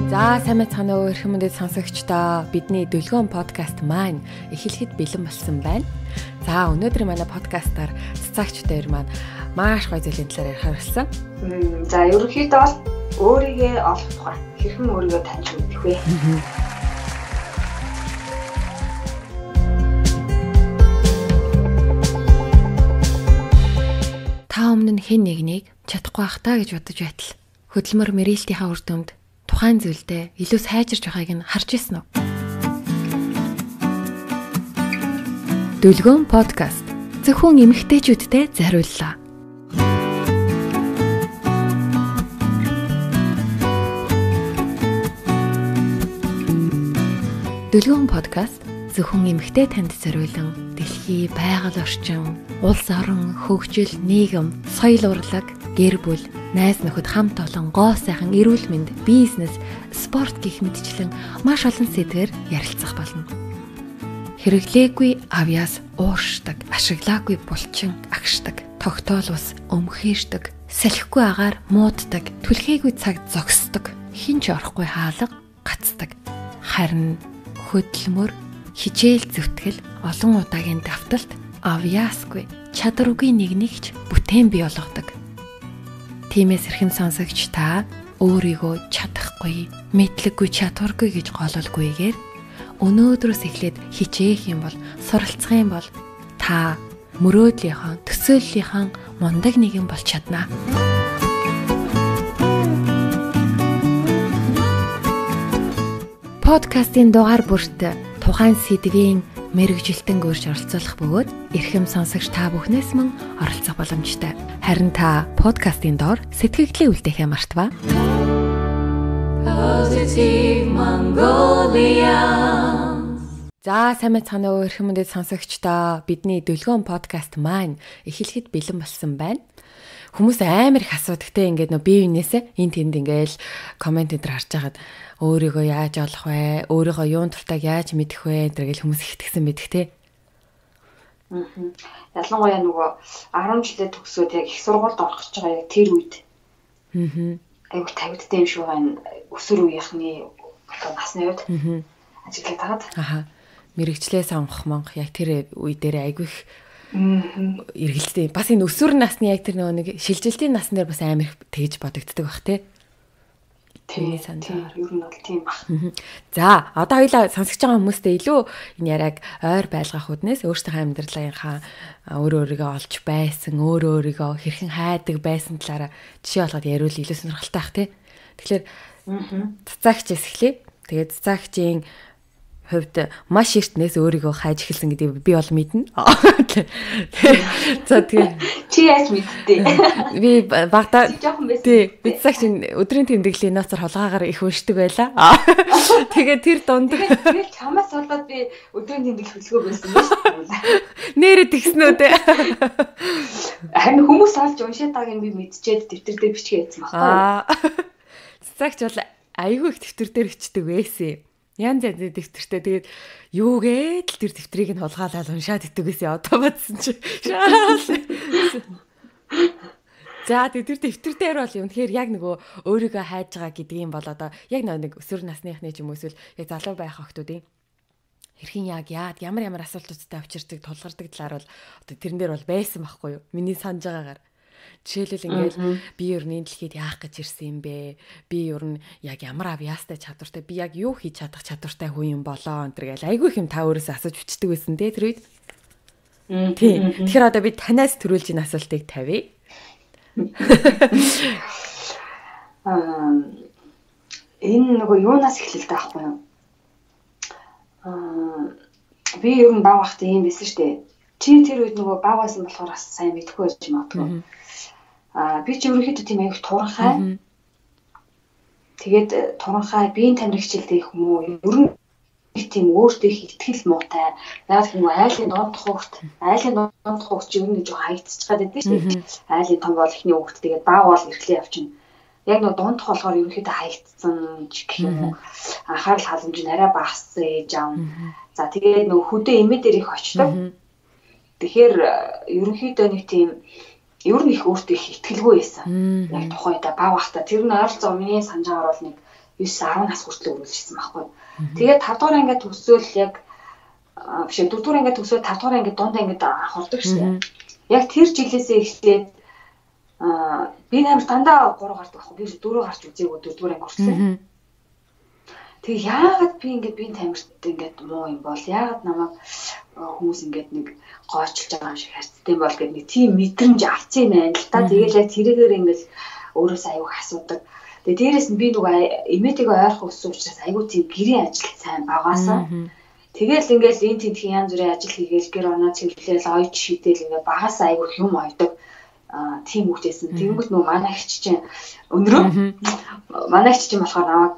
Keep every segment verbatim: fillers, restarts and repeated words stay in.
За сайн мэцхан уу эрхэм мөндөд сонсогчдоо бидний Дүлгөөн подкаст маань эхлэхэд бэлэн болсон байна. За өнөөдөр манай подкастаар цэцаагч дээр маань маш гоё зүйлийн талаар ярих болсон. За ерөнхийдөө бол өөрийгөө олох тухай хэрхэн өөрийгөө таньж мэдэх вэ? Та өмнө нь хэн нэгнийг чадахгүй ах та гэж бодож байтал хөдөлмөр мэрээлтийнхаа үр дүнд тухайн зүйлдээ илүү сайжирч байгааг нь харж ирсэн үү? Дүлгөөн подкаст зөвхөн эмэгтэйчүүдтэй зориуллаа. Дүлгөөн подкаст зөвхөн эмэгтэй танд зориулан дэлхий, байгаль орчин, улс орон, хөгжил, нийгэм, соёл урлаг, гэр бүл, найз нөхөд хамт олон гоо сайхан эрүүл мэнд, бизнес, спорт гэх мэтчлэн маш олон сэдвээр ярилцах болно. Хэрэглээгүй авьяас ууршдаг, ашиглаагүй булчин агшдаг, тогтоол ус өмхийшдэг, салхигүй агаар мууддаг, түлхээгүй цаг зогсдог, хинч орохгүй хаалга гацдаг. Харин хөдөлмөр, хичээл зүтгэл, олон удаагийн давталт авьяасгүй, чадваргүй нэг нэгч бүтээн бий болгодог. Тиймээс эрхэм сонсогч та өөрийгөө чадахгүй, мэдлэггүй, чадваргүй гэж гололгүйгээр өнөөдрөөс эхлээд хичээх юм бол, суралцах юм бол та мөрөөдлийнхаа, төсөөллийнхаа мундаг нэгэн болж чаднаа. Подкастын дугаар бүрт тухайн сэдвийн мэрэгжилтэн гөрж оролцуулах бөгөөд эрхэм сонсогч та бүхнээс мөн оролцох боломжтой. Харин та подкастын доор сэтгэгдлээ үлдээхээ мартава. Positive Mongolia. За сайн мэцхан уу эрхэм мөндөд сонсогчдоо бидний Дүлгөөн подкаст маань эхлэхэд бэлэн болсон байна. Хүмүүс амар их асуудаг те ингээд нөө бие биенээсээ эн тэнд ингээл комент энэ харж хагаад өөрийгөө яаж олох вэ? Өөрийгөө юун туртайг яаж мэдэх вэ? Энтэр гэл хүмүүс ихтгэсэн мэдэх те. Аа. Ялангуяа нөгөө арван жилээ төгсөөд яг их сургуульд орох гэж байгаа яг тэр үед. Аа. Айгу тавигдсан юм шиг байна. Өсвөр үеийнхний одоо насны үед. Аа. Ажиглаад тагаад. Аа. Мэргэжлээ сонгох монх яг тэр үе дээр айгу их эргэлттэй. Бас энэ өсвөр насны яг тэр нэг шилжилтийн насны дээр бас амар тэгж бодогддог бах те. Тийм санаа. Ер нь бол тийм бах. За, одоо хоёлаа сонсож байгаа хүмүүстээ илүү энэ яриаг ойр байлгах үднээс өөрсдийнхөө амьдралынхаа өөрөө өөрийгөө олж байсан, өөрөө өөрийгөө хэрхэн хайдаг байсан талаараа жишээ болгоод яриул илүү сонирхолтой бах тий. Тэгэхээр цэцаагч эсхлээ. Тэгээд цэцаагчийн хувьд маш эртнээс өөрийгөө хайж эхэлсэн гэдгийг би бол мэднэ. За тэгээ чи яаж мэдтээ? Би багтаа жоохон байсан. Тий, би цагч өдрийн тэмдэглэлийн ноцор холгаагаар их уншдаг байлаа. Тэгээ тэр дунд тэгээд чамаас болоод би өдрийн тэмдэглэл хөдөлгөөн байсан юм шүү. Нээрэд тэгсэн үү те. Харин хүмүүс олж уншаад байгааг нь би мэдчихээд дэвтэр дээр бичгээ хийсэн багтаа. Цагч бол айгүй их дэвтэр дээр бичдэг байсан. Янз янзын дэвтэртэй тэгээд юугээд л тэр дэвтрийг нь хулгаалаад уншаад идэг гэсэн одоо бодсон чи. За тэр дэвтэр дээр бол юм тэгэхээр яг нөгөө өөрийгөө хайж байгаа гэдэг юм бол одоо яг нэг өсвөр насныхны ч юм уу эсвэл яг залуу байх охтуудын хэрхэн яг яад ямар ямар асуултуудтай авчирдаг тулгардаг талаар бол одоо тэрэн дээр бол байсан байхгүй юу? Миний санаж байгаагаар. Жишээлбэл ингээд би ер нь энэ дэлхийд яах гэж ирсэн юм бэ? Би ер нь яг ямар авьяастай чадвартай, би яг юу хийж чадах чадвартай хүн юм болоо энэ гэл айгүй их юм та өөрөөсөө асууж бичдэг байсан те тэр үед. Тийм. Тэгэхээр одоо би танаас төрүүлж энэ асуултыг тавья. Аа энэ нөгөө юунаас эхэлэлтэй байхгүй юу? Аа би ер нь баг ахтай юм байсан шүү дээ. Чи тэр үед нөгөө багаас нь болохоор бас сайн мэдхгүй байж магадгүй. Аа би ч өөрөөхдөө тийм аяг туранхай. Тэгээд туранхай биеийн танирхчлалтай хүмүүс ер нь тийм өөртөө их итгэл муутай. Яг тийм айлын дондох хөвгт, айлын дондох хөвгт ер нь жоо хаягдчихад байдаг шүү дээ. Айлын том бол ихний хөвгт тэгээд баг бол эрхлээ явчихна. Яг нөгөө дондох болохоор ерөнхийдөө хаягдсан гэх юм уу. Анхаарал халамж нь арай багассан ээж аав. За тэгээд нөгөө хөдөө эмээ дээр их очдог. Тэгэхээр ерөнхийдөө нэг тийм ер нь их өөртөө их итгэлгүй байсан. Яг тухайдаа баг бахта тэр нь ойролцоо миний санджаагаар бол нэг девять десет нас хүртэл үргэлжлэсэн байхгүй. Тэгээд тавд дугаар ангид төгсөөл яг биш дөрөв дугаар ангид төгсөөл тавд дугаар ангид дунд ангид хордог шээ. Яг тэр жилээсээ эхлээд аа би амар дандаа гурав гардаг байхгүй. Би дөрөв гарч үзээгүй дөрөв дугаар анги хүрсэн. Тэг яагаад би ингээд би тамирт ингээд муу юм бол яагаад намайг хүмүүс ингээд нэг гоочлж байгаа юм шиг харцтай бол гэдэг нэг тийм мэдрэмж авцсан байна л та. Тэгэл яг тэрээр ингээд өөрөөсөө аюух асуудаг. Тэгээ дээрэс нь би нөгөө эмээтэйгээ ойрхон өссөн учраас аюу тийм гэрийн ажил сайн багаасаа. Тэгэл ингээд энэ тентхийн янз бүрийн ажил хийгээл гэр оноо цэвэрлээл ойж шийдээл ингээд багаасаа аюух юм ойдог. Аа тийм үгтэйсэн. Тэнгүүт нөгөө манай ихч чинь өнөрөө манай ихч чинь болохоор намайг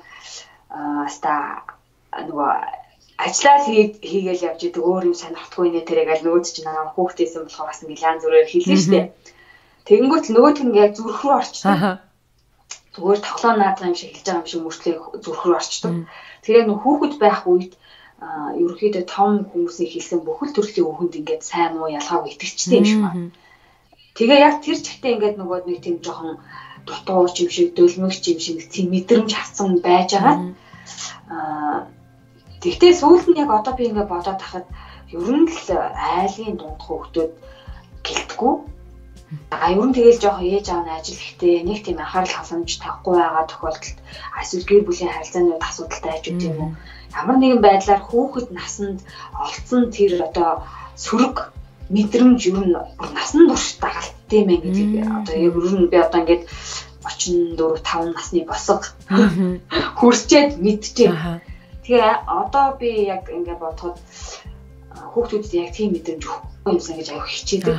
аста нөгөө ажиллаа хийгээл явж идэг өөр юм сонирхдаггүй нэ тэрэгэл нөгөөд чинь намайг хүүхдээсэн болохоор бас ингээд янз бүрээр хэлнэ штэ. Тэнгүүт нөгөөд нь яг зүрх рүү орчихсон. Зүгээр тоглоом наадах юм шиг хэлж байгаа юм шиг мөртлөө зүрх рүү орчдөг. Тэгэхээр нөгөө хүүхэд байх үед ерөнхийдөө том хүмүүсийн хэлсэн бүхэл төрлийн үхэнд ингээд сайн муу ялгаагүй итгэжтэй юм шиг байна. Тэгээ яг тэр чигтээ ингээд нөгөө нэг тийм жоохон дутууч юм шиг дөлмөгч юм шиг тийм мэдрэмж авсан байж байгаа. Аа тэгтээ сүүлд нь яг одоо би ингээд бодоод тахад ер нь л айлын дунд хүүхдүүд гэлтгүү. А ер нь тэгэл жоохон ээж аав нь ажил ихтэй нэг тийм анхаарал хандамж тавихгүй байгаа тохиолдолд эсвэл гэр бүлийн харилцаанууд асуудалтай байж үт юм уу. Ямар нэгэн байдлаар хүүхэд насанд олцсон тэр одоо сөрөг мэдрэмж ер нь насанд турш дагалдтiim ээ гэдэг. Одоо яг ер нь би одоо ингээд очин дөрөв таван насны босго хүрчээд мэдчихэв. Тэгээ одоо би яг ингээд бодоход хүүхдүүдэд яг тийм мэдрэмж өгөхгүй юмсан гэж аяг хичээдэг.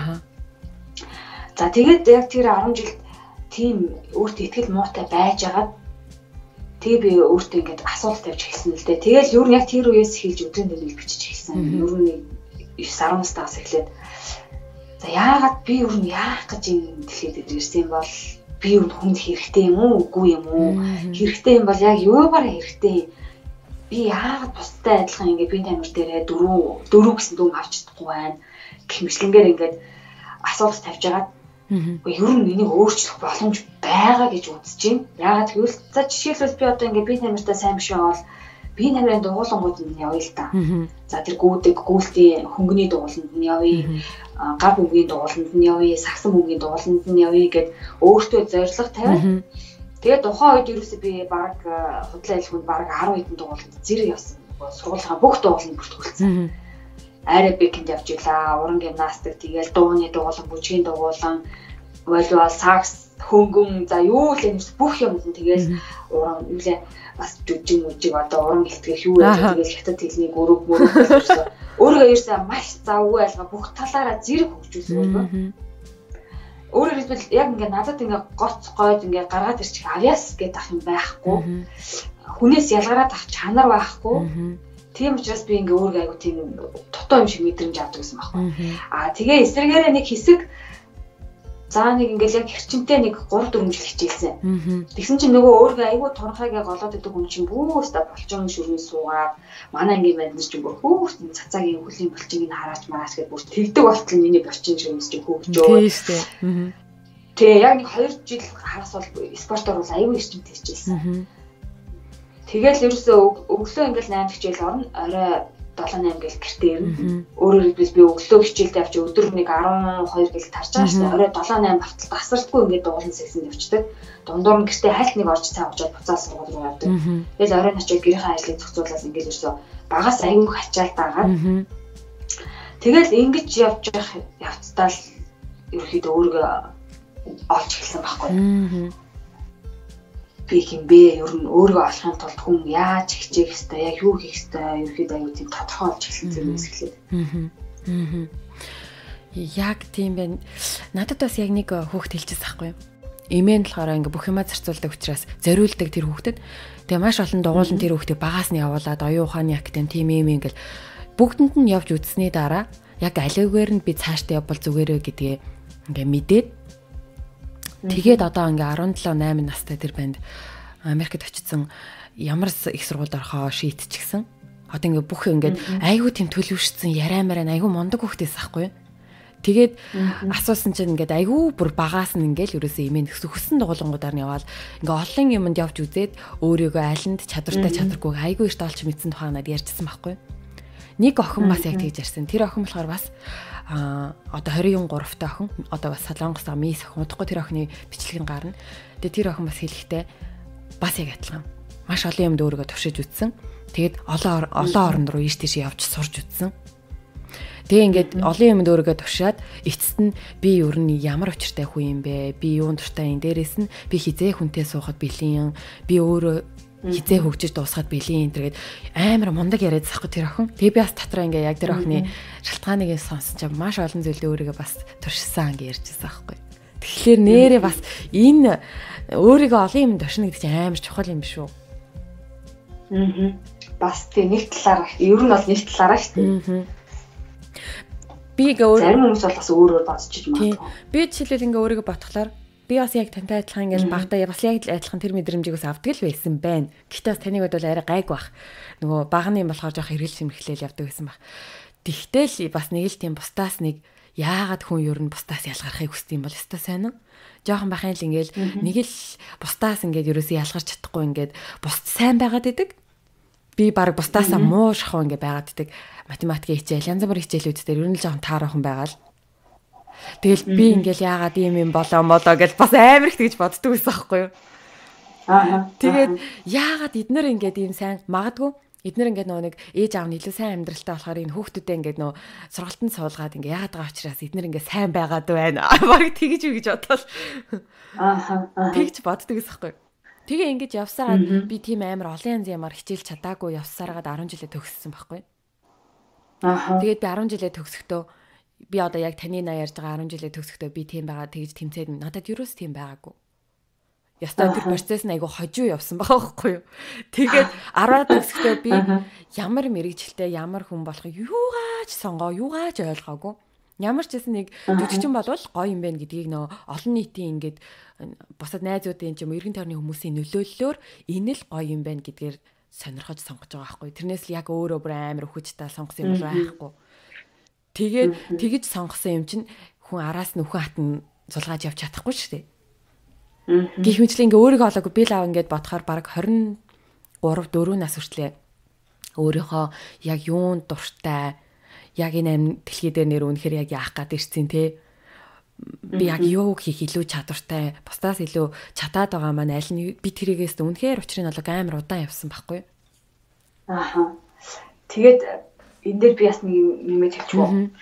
За тэгээд яг тэр арван жилд тийм өөртөө ихтгэл муутай байжгаад тэгээ би өөртөө ингээд асуулт тавьж эхэлсэн л дээ. Тэгэл ер нь яг тэр үеэс эхэлж өдрийн дэмэл бичиж эхэлсэн. Ер нь девять десет настаас эхлээд за яагаад би ер нь яах гэж энэ дэлхийд ирсэн бол би ер нь хүнд хэрэгтэй юм уу үгүй юм уу? Хэрэгтэй юм бол яг юугаар хэрэгтэй? Би яагаад бусдад адилхан ингээд би тамир дээрээ дөрөв дөрөв гэсэн дүн авч чадахгүй байна. Гэмшлэнгээр ингээд асуулт тавьж байгаа. Уу ер нь энийг өөрчлөх боломж байгаа гэж үзэж байна. Яагаад гэвэл за жишээлбэл би одоо ингээд би тамиртаа сайн биш байвал би намрын дугуулангууд нь явъя л та. За тэр гүйдэг гүйлтийн хөнгөний дугууланд нь явъя. Гар бөмбөгийн дугууланд нь явъя. Сагсан бөмбөгийн дугууланд нь явъя гэд өөртөө зорилго тавиад тэгээд тухайн үед ерөөсөө би баг худлаа хэлэхэд баг десять хэдэн дугууланд зэрэг явсан. Сургуулийн бүх дугууланд бүртгүүлсэн. Аэробикэнд явж илаа, уран гимнастик, тэгэл дууны дугуулан, бүжгийн дугуулан, волейбол, сакс, хөнгөн, за юу л юм бүх юмд нь тэгэл уран юу лээ бас жүжиг мүжиг одоо уран гэлтгэх юу яа тэгэл хятад хэлний гөрөг мөрөг гэсэн. Өөрөө ерөөсөө маш завгүй айлга бүх талаараа зэрэг хөгжүүлсэн юм. Өөрөөр хэлбэл яг ингээ надад ингээ гоц гойд ингээ гаргаад ирчих авиас гэдэг ах юм байхгүй. Хүнээс ялгараад ах чанар байхгүй. Тийм учраас би ингээ өөргөө айгу тийм дутуу юм шиг мэдрэмж авдаг гэсэн байхгүй. Аа тэгээ эсрэгээрээ нэг хэсэг заа нэг ингээл яг хэрчимтэй нэг гурав дөрвөн жил хичээлсэн. Тэгсэн чинь нөгөө өөргөө айгу турхайгаа голоод идэг хүн чинь бүүстэ болчон шүрний суугаад манай ангийн байдлаар чинь бүр хүүхд цацаагийн хөлийн болчинг нь хараач мараач гэж бүр тэгдэг болтол миний болчин шүрнэс чинь хөөгжөө. Тийм шүү. Тэгээ яг нэг хоёр жил хагас бол спортоор бол айгу эрчимтэй хичээлсэн. Тэгэл ерөөсөө өглөө ингээл восемь хичээл орно, орой seven eight гэл гэртээ ирнэ. Өөрөөр хэлбэл би өглөө хичээлд явж өдөр нэг twelve гэл тарж байгаа шүү дээ. Орой seven eight бартал тасралтгүй ингээд дуулан сексэн явчихдаг. Дундуур нь гэртээ хальт нэг орж цаа очоод буцаа сургууль руу явдаг. Тэгэл оройн очоод гэрийнхээ ажлыг зохицуулаад ингээд ерөөсөө багаас аягүй хачаал дагаад. Тэгэл ингэж явж явах явцдаа л ерөөхдөө өөргөө олж эхэлсэн байхгүй. Би хинбэ ер нь өөргөө олохын тулд хүн яаж хичээх хэвээр яг юу хийх хэвээр ерөөхдөө аюу тийм тодорхой олж эхэлсэн юм эсвэл. Аа. Яг тийм байна. Надад бас яг нэг хүүхд хэлчихсэн байхгүй юу? Эмээ нь болохоор ингээ бүх юмаа зарцуулдаг учраас зориулдаг тэр хүүхдэд. Тэгээ маш олон дугуулan тэр хүүхдийг багаас нь явуулаад оюун ухааны актем тийм юм ингээл бүгдэнд нь явж үзсний дараа яг аливаар нь би цаашдаа явбал зүгээрээ гэдгээ ингээ мэдээд тэгээд одоо ингээ seventeen eight настай тэр банд Америкт очсон ямар их сургуульд орохоо шийтчихсэн. Одоо ингээ бүх ингээ айгүй тийм төлөвшсөн яриа мараа айгүй мундаг хүүхдээс ахгүй. Тэгээд асуусан чинь ингээд айгүй бүр багаас нь ингээд ерөөсөө имэн хүссэн дугуулангуудаар нь яваал ингээд олон юмд явж үзээд өөрийгөө айланд чадвартай чадваргүй айгүй их тоолч мэдсэн тухай надад ярьжсэн байхгүй. Нэг охин бас яг тэгж ярьсан. Тэр охин болохоор бас а одоо двадцать три та охин одоо бас Солонгос мис охин удахгүй тэр охины бичлэгийн гарна. Тэгээд тэр охин бас хэлэхдээ бас яг адилхан. Маш олон юмд өөрийгөө туршиж үзсэн. Тэгээд олон олон орнд руу ийш тийш явж сурж үзсэн. Тэгээ ингээд олон юмд өөрийгөө туршаад эцэст нь би ер нь ямар учиртай хүн юм бэ? Би юунд дуртай юм? Дээрээс нь би хизээ хүнтэй суухад бэлэн, би өөрөө хизээ хөгжиж дуусгаад бэлэн энэ төргээд амар мундаг яриад захгүй тэр охин. Тэгээ би бас дотроо ингээ яг тэр охины шалтгааныг сонсон чинь маш олон зүйлээ өөрийгөө бас туршсан ингээ ярьжсэн байхгүй. Тэгэхээр нэрээ бас энэ өөрийгөө олон юм туршина гэдэг чинь амар чухал юм биш үү? Аа. Бас тий нэг талаараа ер нь бол нэг талаараа шүү дээ. Би ингээ өөр зарим хүмүүс бол бас өөрөөр бодчих магадгүй. Би жишээлбэл ингээ өөрийгөө ботхолоор би бас яг тантай адилхан ингээл багтаа бас яг адилхан тэр мэдрэмжийг бас авдаг л байсан байна. Гэхдээ бас таныг бодвол арай гайг бах. Нөгөө багны юм болохоор жоох эргэл сэмэрхлээл явдаг байсан баг. Тэгтэл бас нэг л тийм бусдаас нэг яагаад хүн ер нь бусдаас ялгархыг хүсдэг юм бол өстой сайн уу? Жохон бахын л ингээл нэг л бусдаас ингээд ерөөсөө ялгарч чадахгүй ингээд бусд сайн байгаад идэг. Би баг бусдаасаа муу шахуу ингээ байгаад идэг. Математикийн хичээл, янз бүрийн хичээлүүд дээр ер нь л жоохон таарахын байгаа л. Тэгэл би ингээл яагаад ийм юм болоо молоо гэж бас амар их тэгж боддөг байсан байхгүй юу? Аа. Тэгээд яагаад эднэр ингээд ийм сайн магадгүй эднэр ингээд нөгөө нэг ээж аав нь илүү сайн амьдралтай болохоор энэ хүүхдүүдээ ингээд нөгөө сургалтанд суулгаад ингээд яагаад байгаа учраас эднэр ингээд сайн байгаад байна. Бараг тэгж үү гэж бодвол. Аа. Тэгж боддөг байсан байхгүй юу? Тэгээ ингэж явсараад би тийм амар олон янз ямар хичээл чадаагүй явсараад арван жилээ төгссөн байхгүй. Аа. Тэгээд би арван жилээ төгсөхдөө би одоо яг таны наа ярьж байгаа арван жилээ төгсөхдөө би тийм байгаа тэгж тэмцээд надад юус тийм байгаагүй. Ястаа тэр процесс нь айгу хожуу явсан байгаа байхгүй юу. Тэгээд арваад төгсөхдөө би ямар мэрэгжилтэй ямар хүн болохыг юугаач сонгоо юугаач ойлгоогүй. Ямар ч гэсэн нэг жүжигчин болвол гоё юм байна гэдгийг нөө олон нийтийн ингээд бусад найзуудын ч юм эргэн тойрны хүмүүсийн нөлөөллөөр энэ л гоё юм байна гэдгээр сонирхож сонгож байгаа байхгүй. Тэрнээс л яг өөрөө бүр амар өхөжтэй сонгосон юм байхгүй. Тэгээд тэгж сонгосон юм чинь хүн араас нь өхөн хатан зулгааж явж чадахгүй шүү дээ. Гэх мэтлээ ингээ өөрийгөө олоогүй би л аав ингээд бодохоор баг двадцать три дөрөв нас хүртлээ өөрийнхөө яг юунд дуртай яг энэ дэлхий дээр нэр үнэхээр яг яах гээд ирсэн те би яг юу хийх илүү чадвартай бусдаас илүү чадаад байгаа маань аль нь би тэрийгээс үнэхээр учрыг нь олог амар удаан явсан байхгүй. Ааха. Тэгээд энэ дээр би бас нэг нэмээд хэлчихв.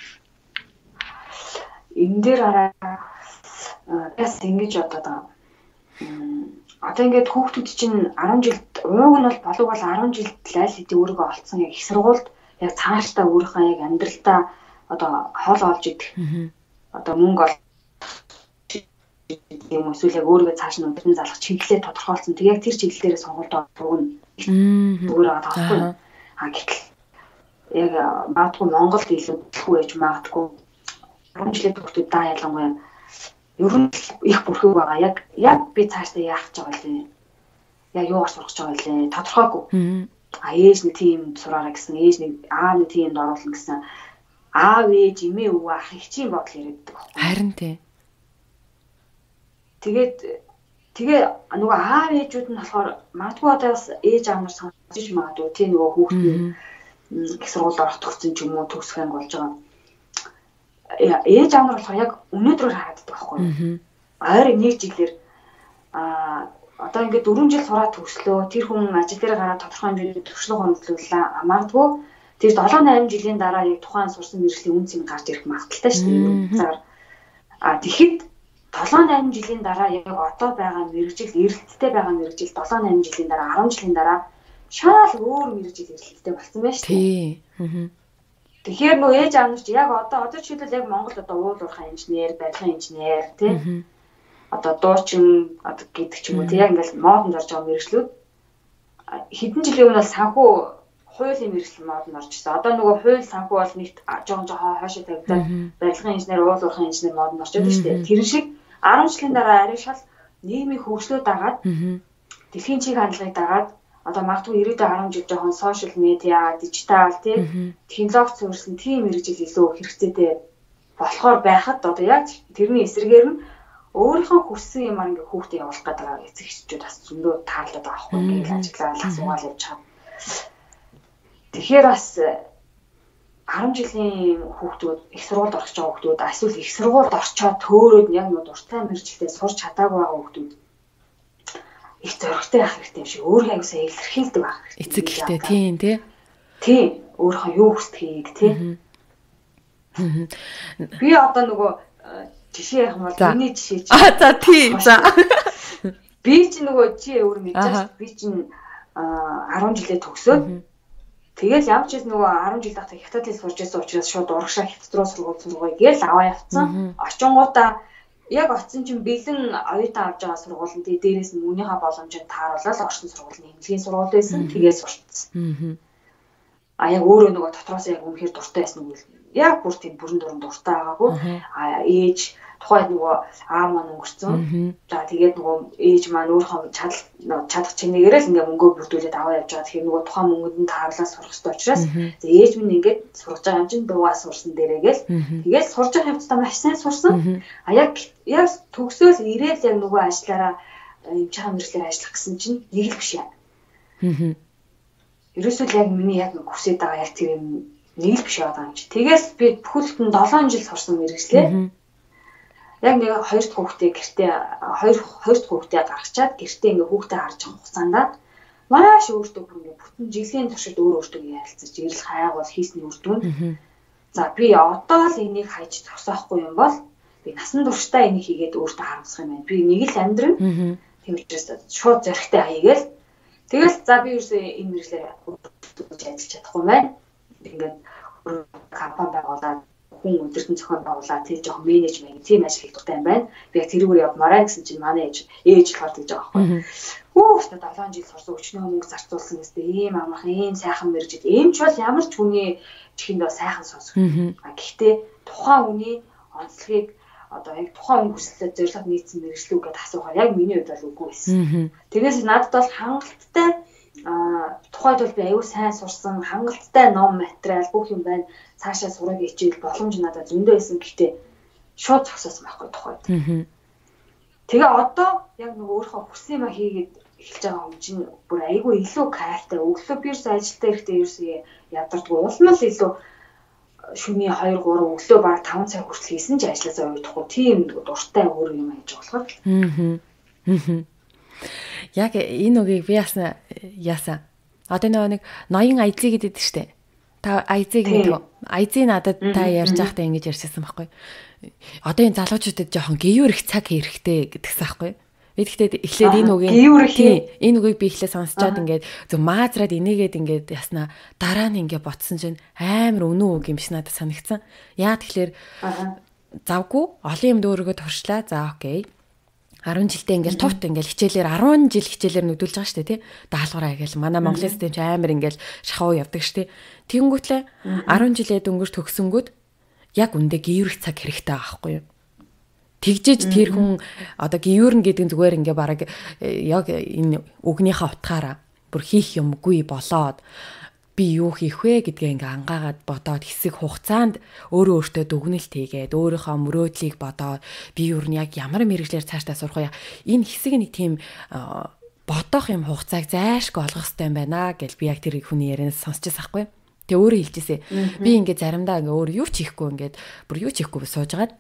Энэ дээр араа бас ингэж бодоод байгаа. Одоо ингээд хүүхдүүд чинь арван жилд ууг нь бол болов бол арван жилд аль хэдийн өөрийгөө олцсон яг их сургуульд яг цаашдаа өөрийнхөө яг амьдралдаа одоо хоол олж идэх. Одоо мөнгө ол юм эсвэл яг өөрийгөө цааш нь өдрөн залгах чиглэлээ тодорхойлсон. Тэг яг тэр чиглэл дээр сонголт авах нь зүгээр байгаа таахгүй. А гэтэл яг магадгүй Монголд илүү дэлгүү байж магадгүй арван жилийн хүүхдүүд даа ялангуяа ер нь их бүрхэг байгаа. Яг яг би цаашдаа яах гэж байгаа лээ. Яг юугаар сурах гэж байгаа лээ. Тодорхойгүй. А ээж нэг тийм сураараа гэсэн, ээж нэг аа нэг тиймд оруулна гэсэн. Аав ээж эмээ өвөө ах их чинь бодол яриаддаг байхгүй. Харин тий. Тэгээд тэгээ нөгөө аав ээжүүд нь болохоор магадгүй одоо бас ээж аав нар сонсож магадгүй тий нөгөө хүүхд нь их сургуульд орох төгссөн ч юм уу төгсөх анги болж байгаа. Ээж аав нар болохоор яг өнөөдрөөр харагддаг байхгүй. Ойр нэг жилээр а одоо ингээд дөрвөн жил сураад төгслөө. Тэр хүн ажил дээр гараад тодорхой хэмжээний төвшлөг хөндлөлөө. Магадгүй тэр долоо найман жилийн дараа яг тухайн сурсан мэргэжлийн үнц юм гарч ирэх магадaltaй шүү дээ. А тэгэхэд долоо найман жилийн дараа яг одоо байгаа мэргэжил эрэлттэй байгаа мэргэжил долоо найман жилийн дараа арван жилийн дараа шал өөр мэргэжил эрэлттэй болсон байна шүү дээ. Тий. Тэгэхээр нөө ээж аав нар ч яг одоо одоо жишээлбэл яг Монголд одоо уул уурхай инженер, барилгын инженер тий одоо дуучин одоо гэдэг ч юм уу тий яг ингээл модонд орж байгаа мэргэжлүүд хэдэн жилийн өмнө бол санхүү хуулийн мэргэжил модонд орж ирсэн. Одоо нөгөө хууль санхүү бол нэгт жоон жоо хоошоо тавьдаа барилгын инженер, уул уурхай инженер модонд орж ирсэн шүү дээ. Тэр шиг арван жилийн дараа арай шал нийгмийн хөгжлөө дагаад дэлхийн чиг хандлагыг дагаад одоо магадгүй ирээдүйн арван жил жоохон сошиал медиа, дижитал тий технологи суурьсан тийм мэргэжил илүү хэрэгцээтэй болохоор байхад одоо яг тэрний эсрэгээр нь өөрийнхөө хүссэн юмар ингээ хүүхдээ явуулах гэдэг эцэг эхчүүд бас зөндөө таарлаад байгаа хгүй ингээ ажиллаад асуугаал явж байгаа. Тэгэхээр бас арван жилийн хүүхдүүд их сургуульд орох гэж байгаа хүүхдүүд эсвэл их сургуульд орчоод төөрөөд яг нэг дуртай мэргэжилтэд сурч чадаагүй байгаа хүүхдүүд их зоригтой байх хэрэгтэй юм шиг өөрөө аюусаа илэрхийлдэг байх хэрэгтэй. Эцэг ихтэй тийм тий. Тийм өөрөө юу хүсдгийг тий. Би одоо нөгөө жишээ ярих юм бол миний жишээ чи. Аа за тий. За. Би чи нөгөө чи өөр мэдээж би чи арван жилээ төгсөөд тэгэл ямар ч юм нөгөө арван жил дахь хятадд сурж байсан учраас шууд урагшаа хятад руу сургууль сургая гээл аваа явцсан. Очингуудаа яг очсон чинь бэлэн оюутан авч байгаа сургууль нь дээрээс нь мөнийхөө боломжийг тааруулаад орсон сургууль нь эмнэлгийн сургууль байсан. Тэгээд сурцсан. А яг өөрөө нөгөө дотроос яг үнэхээр дуртай байсан үгүй. Яг бүр тийм бүрэн дүрэн дуртай байгаагүй. А ээж тухайд нөгөө аа маань өнгөрцөн. За тэгээд нөгөө ээж маань өөрөө чадал чадах чинээгээр л ингээ мөнгөө бүрдүүлээд аваа явж байгаа. Тэгэхээр нөгөө тухайн мөнгөнд нь тааруулаад сурах хэрэгтэй учраас за ээж минь ингээд сурж байгаа юм чинь дуугаа сурсан дээрээгээл тэгээд сурж байгаа явцдаа маш сайн сурсан. А яг яг төгсөөл ирээл яг нөгөө ажиллаараа эмчийн мэргэжлэр ажиллах гэсэн чинь нэг л биш яа. Аа. Ерөөсөө яг миний яг хүсэж байгаа яг тэр юм нэг л биш байгаа юм чи. Тэгээс би бүхэлдэн долоон жил сурсан мэргэжлээ. Яг нэг хоёр дахь хүүхдээ гэртээ хоёр хоёр дахь хүүхдээ гаргачаад гэртээ ингээ хүүхдээ харж байгаа хугацаанд маш өөртөө бүр ингээ бүтэн жилийн туршид өөр өөртөө ярилцаж ирэл хайгуул хийсний үр дүн. За би одоо л энийг хайж зогсоохгүй юм бол би насан туршдаа энийг хийгээд өөртөө харамсах юм байна. Би нэг л амьдрын. Тийм учраас шууд зөрхтэй хаягээл тэгэл за би юусе энэ мэржлээ ажиллаж чадахгүй байна. Ингээд компани байгуулаад хүн өдөртөн зохион байгуулаад тэр жоохон менежмент тийм ажил хийх дуртай юм байна. Би яг тэрүүгээр явмаарай гэсэн чинь манай ээж ээж болохоор тэгж байгаа байхгүй. Хөө өстө долоон жил сурсан өчнөө мөнгө зарцуулсан гэсэн ийм амархан ийм сайхан мэржид эмч бол ямар ч хүний чихэнд бас сайхан сонсох. А гэхдээ тухайн хүний онцлогийг одоо яг тухайн хүн хүслээр зорилгод нийцсэн мэржлүү гэдээ асуухаар яг миний хувьд бол үгүй байсан. Тэгээс надад бол хангалттай а тухайд бол би аюу сайн сурсан хангалттай ном материал бүх юм байна. Цаашаа сурах хичээл боломж надад зөндөө байсан. Гэхдээ шууд зогсоосон байхгүй тухайд. Тэгээ одоо яг нэг өөрөө хүссэн юм хийгээд эхэлж байгаа юм чинь бүр аюу илүү кайфтай өглөө бирс ажилтаа ирэхдээ ерөөсөө ядардгүй улмал илүү шөнийн хоёр гурван өглөө баг таван цаг хүртэл хийсэн ч ажилласаа уйдахгүй тийм дуртай өөр юм хийж болохоор. Аа. Яг энэ үгийг би яасан яасан. Одоо нэг ноён айзыг гэдэг штеп. Та айзыг мэдв. Айзыг надад та ярьж байхдаа ингэж ярьчихсан байхгүй. Одоо энэ залуучуудад жоохон гівэр их цаг хэрэгтэй гэдгсэн байхгүй. Би тэгтээ эхлээд энэ үгийг энэ үгийг би эхлээд сонсчоод ингээд зөв маазраад инээгээд ингээд яснаа дараа нь ингээд ботсон чинь амар өнөө үг юм шиг надад санагдсан. Яа тэгэхээр завгүй олон юм дөөргөө туршлаа. За окей. арван жилдээ ингээл товт ингээл хичээлээр арван жил хичээлээр нүдүүлж байгаа шүү дээ тий. Даалгавраа ингээл манай Монголын систем ч амар ингээл шахуу явдаг шүү дээ. Тэнгүүтлээ арван жилээ дөнгөж төгсөнгүүд яг үндэ гіврэх цаг хэрэгтэй байгаа байхгүй юу? Тэгжээж тэр хүн одоо гівэрнэ гэдэг нь зүгээр ингээ бараг яг энэ үгнийхээ утгаараа бүр хийх юмгүй болоод би юу хийх вэ гэдгээ ингээ ангаагаад бодоод хэсэг хугацаанд өөрөө өөртөө дүгнэлт хийгээд өөрийнхөө мөрөөдлийг бодоод би юу нь яг ямар мэрэгчлэр цаашдаа сурах вэ? Энэ хэсэг нэг тийм бодох юм хугацааг зайшгүй олгох хэрэгтэй юм байна гэж би яг тэр хүний ярианаас сонсчихсан байхгүй. Тэгээ өөрөө хэлчихсэн. Би ингээ заримдаа ингээ өөр юу ч хийхгүй ингээд бүр юу ч хийхгүй суужгаад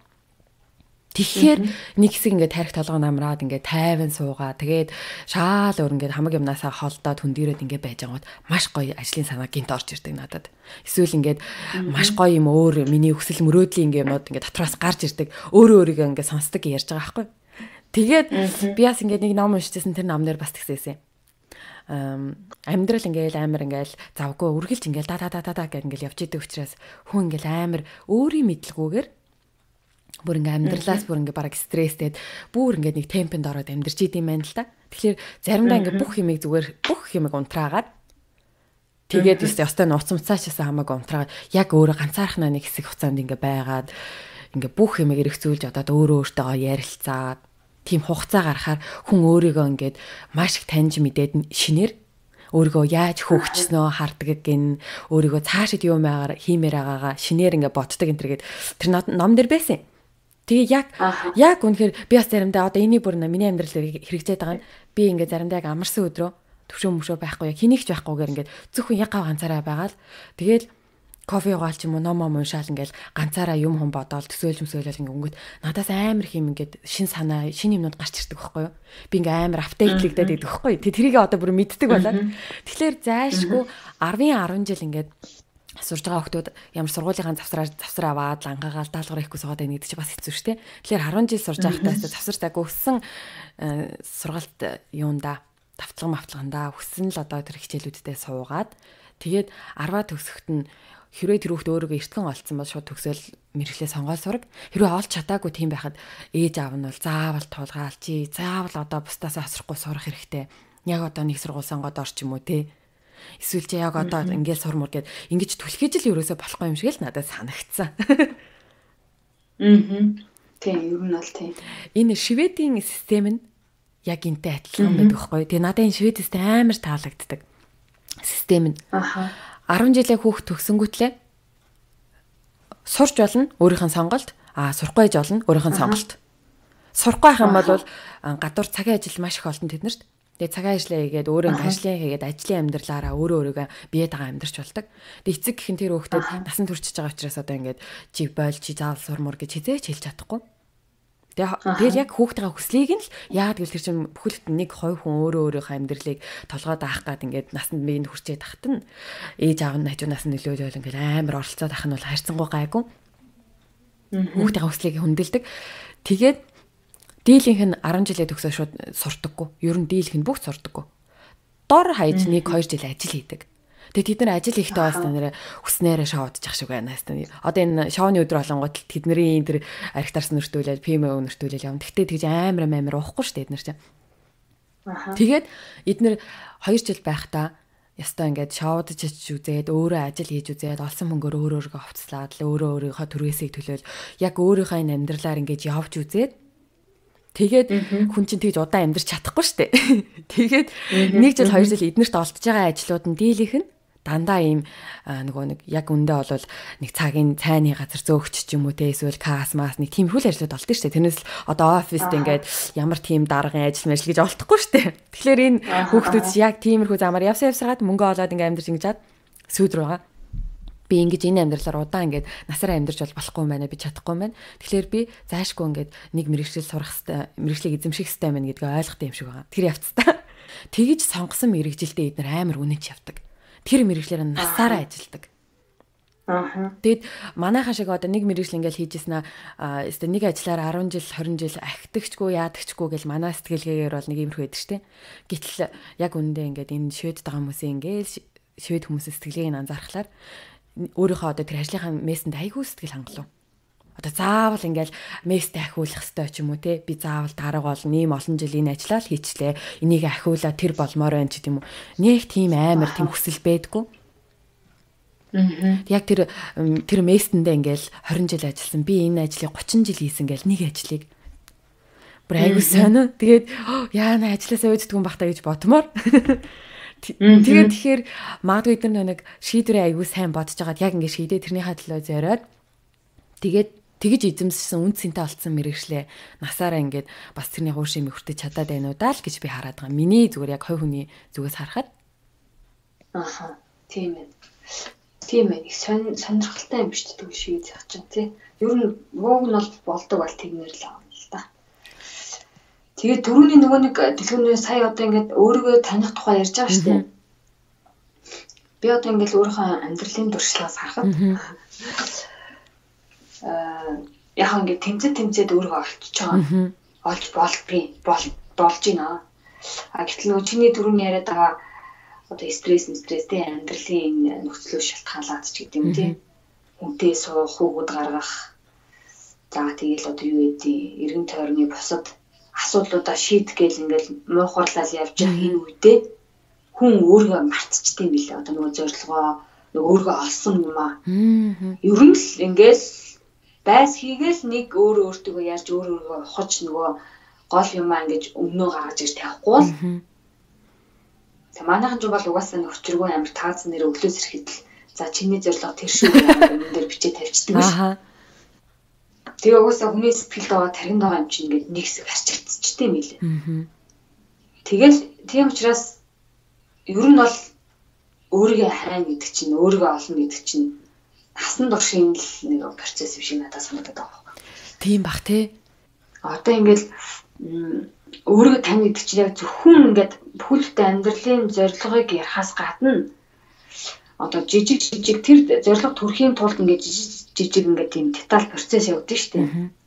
тэгэхээр нэг хэсэг ингээд тарих толгой намраад ингээд тайван суугаа. Тэгээд шаал өөр ингээд хамаг юмнасаа холдоод хөндөрөөд ингээд байж байгаад маш гоё ажлын санаа гинт орж ирдэг надад. Эсвэл ингээд маш гоё юм өөр миний хүсэл мөрөөдлийн ингээд юмуд ингээд дотроос гарч ирдэг. Өөрөө өөрийгөө ингээд сонсдог ярьж байгаа байхгүй. Тэгээд би бас ингээд нэг ном уншижсэн тэр номноор бас тэгсэн юм. Um, амьдрал ингээл амар ингээл завгүй үргэлж ингээл да да да да гэх ингээл явж идэг учраас хүн ингээл амар өөрийн мэдлгүйгээр бүр ингээ амьдралаас бүр ингээ бараг стресстэд бүр ингээ нэг темпэнд ороод амьдарч идэм байна л да. Тэгэхээр заримдаа ингээ бүх юмыг зүгээр бүх юмыг унтраагаад тэгээд өстой өстой нууц мцаачаасаа хамаагүй унтраагаад яг өөрөө ганцаархнаа нэг хэсэг хугацаанд ингээ байгаад ингээ бүх юмыг эргцүүлж одоо өөрөө өөртөөгөө ярилцаад тийм хугацаа гарахаар хүн өөрийгөө ингээд маш их таньж мэдээд шинээр Өөрийгөө яаж хөгжснөө харддаг гин, өөрийгөө цаашид юу маягаар хиймээр байгаагаа шинээр ингээ боддог энэ төргээд тэр ном дээр байсан. Тэгээ яг яг үнэхээр би бас заримдаа одоо энийг бүр миний амьдралаар хэрэгжээд байгаа нь би ингээ заримдаа яг амарсан өдрөө төвшөө мөшөө байхгүй яг хэнийг ч байхгүйгээр ингээ зөвхөн яг гав ганцаараа байгаад тэгээл кофе угаал ч юм уу ном ном уншаал ингээл ганцаараа юм хум бодоол төсөөлж мөсөөлөл ингээ өнгөт надаас амар хэм ингээд шин санаа шин юмнууд гарч ирдэг байхгүй юу би ингээ амар апдейтлэгдээд идэх байхгүй тэг тэрийг одоо бүр мэддэг болоод тэгэхээр зайлшгүй арван арван жил ингээд сурж байгаа хүмүүс ямар сургуулийнхаа завсраар завсар аваад лангаагаал даалгавар хийхгүй суугаад байна гэдэг чинь бас хэцүү шүү дээ. Тэгэхээр арван жил сурж байхдаа завсар таг өссөн сургалт юунда тавтлага мавтлаганда өссөн л одоо тэр хичээлүүддээ суугаад тэгээд арваа төгсөхт нь хэрвээ тэр хүүхд өөрийгөө эртгэн олцсон бол шууд төгсөөл мэрэгчлээ сонгоод сураг. Хэрвээ олж чадаагүй тийм байхад ээж аав нь бол заавал тулгаал чи заавал одоо бусдаас асрахгүй сурах хэрэгтэй. Яг одоо нэг сургууль сонгоод орч юм уу те. Эсвэл чи яг одоо ингээл сурмур гэд ингэж түлхэж л ерөөсө болохгүй юм шиг л надад санагдсан. Аа. Тийм ер нь бол тийм. Энэ Шведийн систем нь яг энтэй адилхан байдаг байхгүй. Тэгээ надад энэ Швед систем амар таалагддаг. Систем нь. Аха. арван жилээ хүүхд төгсөнгүүтлээ сурч болно өөрийнх нь сонголт, аа сурахгүй байж болно өөрийнх нь сонголт. Сурахгүй байх юм бол гадуур цагийн ажил маш их олдон тэднэрт. Тэгээ цагийн ажлаа хийгээд өөрөө ажлаа хийгээд ажлын амьдралаараа өөрөө өөрийгөө биеэ тагаа амьдарч болдог. Тэгээ эцэг гэх нь тэр хүүхдэд насан туршиж байгаа учраас одоо ингээд чи бойл чи заал сурмур гэж хизээч хэлж чадахгүй. Тэгээ яг хүүхдийн хүслийг нь л яагаад гэвэл тэр чинь бүхэлд нэг хувь хүн өөрөө өөрийнхөө амьдралыг толгойд авах гад ингээд насанд биеинд хүрчээд тахт нь ээж аав нь хажуунаас нь нөлөөлөл ингээд амар оролцоод ах нь бол хайрцангуй гайгүй. Хүүхдийн хүслийг хөндлөдөг. Тэгээд дийлийнх нь арван жилээ төгсөө шууд сурдаггүй. Ер нь дийлийнх нь бүгд сурдаггүй. Дор хаяж нэг хоёр жил ажил хийдэг. Тэгээд тэд нар ажил хийхдээ бас нэрэ хүснээрээ шоудчих шиг байна. Одоо энэ шоуны өдөр болонгот тэдний энэ архитарс нөртүүлээд, пимэ нөртүүлээд явна. Тэгтээ тэгж амар амар уухгүй шүү дээ эднэр чинь. Аха. Тэгээд эднэр хоёр жил байхдаа ястаа ингээд шоудж үзээд өөрөө ажил хийж үзээд олсон мөнгөөр өөрөө өөрийгөө хувцлаад л өөрөө өөрийнхөө түргээсийг төлөөл яг өөрийнхөө энэ амьдралаар ингээд явж үзээд тэгээд хүн чинь тэгж удаан амьдарч чадахгүй шүү дээ. Тэгээд нэг жил хоёр жил эднэрт олдж байгаа ажлууд нь дийлийнх нь дандаа ийм нөгөө нэг яг үндэ бол нэг цагийн цайны газар зөөгч ч юм уу те эсвэл кас мас нэг тиймэрхүү ажлууд олдсон шүү дээ. Тэрнээс л одоо оффист ингээд ямар тийм даргын ажил мэл гэж олдохгүй шүү дээ. Тэгэхээр энэ хүүхдүүд яг тиймэрхүү замаар явсан явсараад мөнгө олоод ингээд амьдарч ингэж чад сүйд рүү байгаа. Би ингэж энэ амьдралаар удаан ингээд насаараа амьдарч бол болохгүй юм байна би чадахгүй юм байна. Тэгэхээр би заашгүй ингээд нэг мэрэгчлэл сурах хэвээр мэрэгчлийг эзэмших хэвээр байна гэдгийг ойлгох юм шиг байгаа. Тэр явцдаа. Тэгэж сонгосон мэрэгжилтэд эднэр амар үнэнч явдаг. Тэр мэрэгчлэр нь насаараа ажилдаг. Аа. Тэгэд манайхаа шиг одоо нэг мэрэгжил ингээл хийжсэн аа өстө нэг ажиллаар арван жил хорин жил ахидагчгүй яадагчгүй гэл манай сэтгэлгээгээр бол нэг иймэрхүү байдаг штэ. Гэтэл яг үндэ ингээд энэ швед байгаа хүмүүсийн ингээл швед хүмүүсийн сэтгэлгээг нь анзаархлаар өөрийнхөө одоо тэр ажлынхаа мессэнд айгүй сэтгэл хангалуун. Одоо заавал ингээл месстэй ахиулах хэрэгтэй ч юм уу те би заавал дарга бол нэм олон жил энэ ажиллаа л хийчлээ. Энийг ахиулаа тэр болмоор байна ч гэдэм үү. Нэг тийм амар тийм хүсэл байдгүй. Аа. Яг тэр тэр мессэндээ ингээл хорин жил ажилласан. Би энэ ажлыг гучин жил хийсэн гэл нэг ажлыг бүр айгүй сонио. Тэгээд яана ажилласаа өөддөг юм бахтаа гэж бодмоор. Тэгээд тэгэхээр магадгүй эдгээр нэг шийдвэрээ айгүй сайн бодож байгаад яг ингэ шийдээ тэрнийхээ төлөө зориод тэгээд тэгж эзэмссэн үн цэнтэй олцсон мэрэгчлээ насаараа ингээд бас тэрний хууршийн мөхөртөж чадаад байна уу даа л гэж би хараад байгаа. Миний зүгээр яг хувь хүний зүгээс харахад аха тийм ээ. Тийм ээ. Сон сонирхолтой юм биш үү шиг яах чинь тий. Ер нь вог нь бол болдог бол тэгнэр л аа л да. Тэгээд түрүүний нөгөө нэг дэлгүүрнээ сая одоо ингээд өөрийгөө таних тухай ярьж байгаа шүү дээ. Би одоо ингээд өөрийнхөө амьдралын туршлагаас харахад аа яг ингээд тэмцээд тэмцээд өөрийгөө олчж байгаа. Олж болдгийг бол болж байна. А гэтэл нөгөө чиний түрүүний яриад байгаа одоо стресс стресстэй амьдралын нөхцлөө шалтгаалаад ч гэдэг юм тий. Үнтэй суух, хүүгүүд гаргах. За тэгэл одоо юу гэдэг эргэн тойрны бусад асуудлуудаа шийдэх гээл ингээл муухарлал явж байгаа энэ үедээ хүн өөрийгөө мартчихдээ юм билээ. Одоо нөгөө зорилгоо нөгөө өөрийгөө олсон юм аа. Ер нь л ингээл байс хийгээл нэг өөр өөртөө яаж өөр өөргөө ухаж нөгөө гол юмаа ингэж өмнөө гаргаж ирж тавихгүй бол Тэг манайхан ч бол угаасаа нөхчргүй амар таацсан нэр өглөөс ирэхэд л за чиний зорилго тэр шүү юм дээр бичээ тавьчихдаг шүү. Тэгээ угаасаа хүний сэтгэлд байгаа тархинд байгаа юм чинь ингээд нэг хэсэг харчигдчихтэй юм лээ. Тэгэл тийм учраас ер нь бол өөрийгөө хайна гэдэг чинь өөрийгөө олно гэдэг чинь насан туршийн л нэг процесс юм шиг надад санагдаад байгаа. Тийм бах тий. Одоо ингээд өөрийгөө тань гэдэг чинь яг зөвхөн ингээд бүхэлдээ амьдралын зорилгыг ярахаас гадна одоо жижиг жижиг тэр зорилго төрхийн тулд ингээд жижиг жижиг ингээд тийм деталь процесс явагдаж штеп.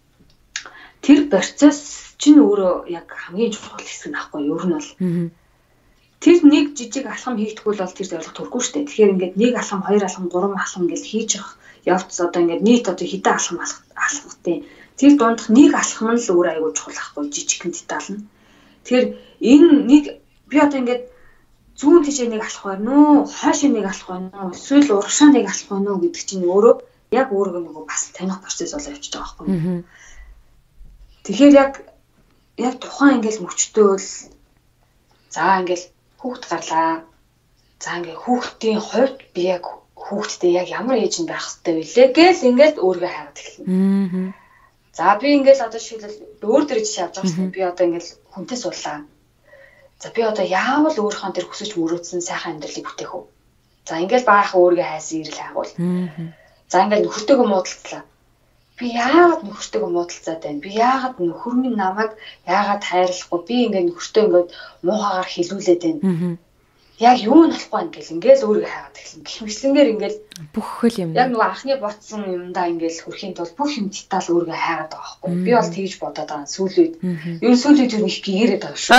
Тэр процесс чинь өөрөө яг хамгийн чухал хэсэг нахгүй ер нь бол. Тэр нэг жижиг алхам хийгдэхгүй бол тэр зорилго төрөхгүй штеп. Тэгэхээр ингээд нэг алхам, хоёр алхам, гурван алхам гэж хийж явах явц одоо ингээд нийт одоо хэдэн алхам алхахтай. Тэр дундх нэг алхам нь л өөр аягүй чухал ахгүй жижигхэн деталь нь. Тэгэхээр энэ нэг би одоо ингээд зүүн тишээ нэг алхах байна уу, хойшоо нэг алхах байна уу, эсвэл урагшаа нэг алхах байна уу гэдэг чинь өөрөө яг өөргөө нөгөө бас таних процесс болоо явчихж байгаа байхгүй. Тэгэхээр яг яг тухайн ингээд мөчтөө л за ингээд хүүхд гарлаа. За ингээд хүүхдийн хувьд би яг хүүхдтэй яг ямар ээж нь байх хэрэгтэй вүлээ гэл ингээд өөргөө хайгаад эхэлнэ. За би ингээл одоо шилэл өөр дээр жишээ авч байгаа шүү. Би одоо ингээл хүнтэй суулаа. За би одоо яавал өөрийнхөө тэр хүсэж мөрөөдсөн сайхан амьдралыг бүтээх үү? За ингээл баахан өөргөө хайсан ирэл хайгуул. За ингээл нөхөртөөгөө муудалцлаа. Би яагаад нөхөртөөгөө муудалцаад байна? Би яагаад нөхөр минь намайг яагаад хайрлахгүй? Би ингээд нөхөртөө ингээд муухагаар хилүүлээд байна. Яг юу нь болохгүй ингээл ингээл өөргөө хайгаад эхэлнэ. Гихмслэнгээр ингээл бүх хөл юм. Яг нөгөө анхны ботсон юмдаа ингээл хөрхийн тул бүх юм деталь өөргөө хайгаад байгаа байхгүй. Би бол тэгж бодоод байгаа сүүлүүд. Ер нь сүүлүүд юу их гэгэрээд байгаа шүү.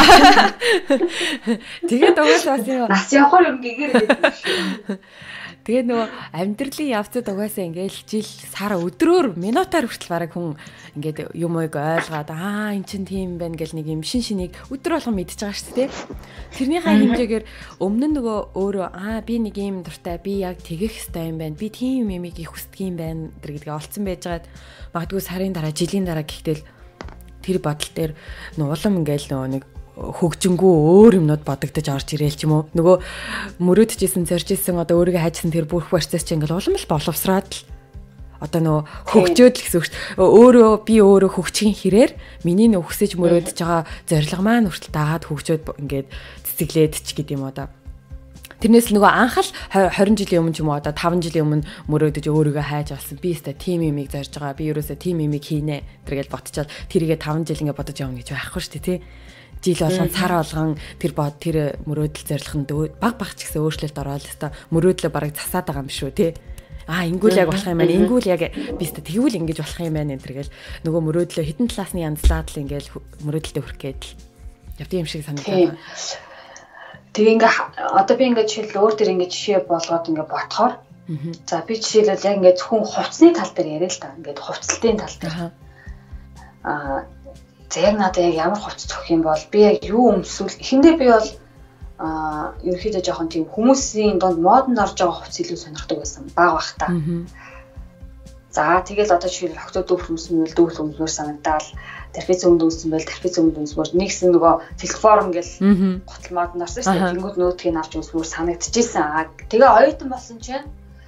Тэгээд угаасаа бас юм. Нас явахаар юм гэгэрээд байгаа шүү. Тэгээд нөгөө амьдралын явцад угаасаа ингээл жил сар өдрөөр минутаар хүртэл бараг хүн ингээд юм ойг ойлгоод аа эн чин тийм байна гэл нэг юм шин шинийг өдөр болгон мэдчихэж байгаа шүү дээ. Тэрнийхээ хэмжээгээр өмнө нь нөгөө өөрөө аа би нэг юм дуртай би яг тэгэх хэвээр юм байна. Би тийм юмыг их хүсдэг юм байна гэдэг олцсон байжгаад магадгүй сарын дараа жилийн дараа гэхдээ тэр бодол дээр улам ингээл нөгөө нэг хөгжингүү өөр юмнууд бодогдож орж ирээл ч юм уу. Нөгөө мөрөөдчихсэн, зоржсэн одоо өөрийгөө хайжсан тэр бүх процесс чинь ингээл улам л боловсраад л одоо нөгөө хөгжөөд л гэсэн үг шүү. Өөрөө би өөрөө хөгжихийн хэрээр миний нөгөө хүсэж мөрөөдөж байгаа зорилго маань хүртэл дагаад хөгжөөд ингээд цэцэглээд ч гэдэм юм одоо. Тэрнээс л нөгөө анхаал хорин жилийн өмнө ч юм уу одоо таван жилийн өмнө мөрөөдөж өөрийгөө хайж олсон. Би өстой тим юмыг зорж байгаа. Би ерөөсөө тим юмыг хийнэ. Тэргээл ботчоод тэрийгээ таван жил ингээд бодож явна гэж байхгүй шүү дээ тий. Жил болгон сар болгон тэр бод тэр мөрөөдөл зорилгонд баг баг ч гэсэн өөрчлөлт ороод өстой мөрөөдлөө бараг засаад байгаа юм шүү тий. Аа ингүүл яг болох юм байна. Ингүүл яг би өстой тэгвэл ингэж болох юм байна энэ тэргээл нөгөө мөрөөдлөө хитэн талаасны янзлаад л ингээд мөрөөдөлтөд хүрэх гээд л явдсан юм шиг санагдаад байна. Тэгээ ингээ одоо би ингээ жишээл өөр төр ингээ жишээ болгоод ингээ ботхоор за би жишээлбэл яг ингээ зөвхөн хувцсны тал дээр яриа л та ингээ хувцлтын тал дээр аа зэрэг надад яг ямар хувцс зөх юм бол би яг юу өмсвөл эхэндээ би бол аа ерөөхдөө жоохон тийм хүмүүсийн донд модонд орж байгаа хувцс илүү сонирхдаг байсан баг бах та. За тэгэл одоо жишээл октод дүүх өмсмөл дүүх өмсмөр санагдаал тарфиц өмд өмсөн байл тарфиц өмд өмсмөр нэгсэн нөгөө телефон гэл готл мод нарсан шүү дээ. Тэнгүүд нөөдгийг авч өмсмөр санагдчихсэн. Тэгээ оюутан болсон чинь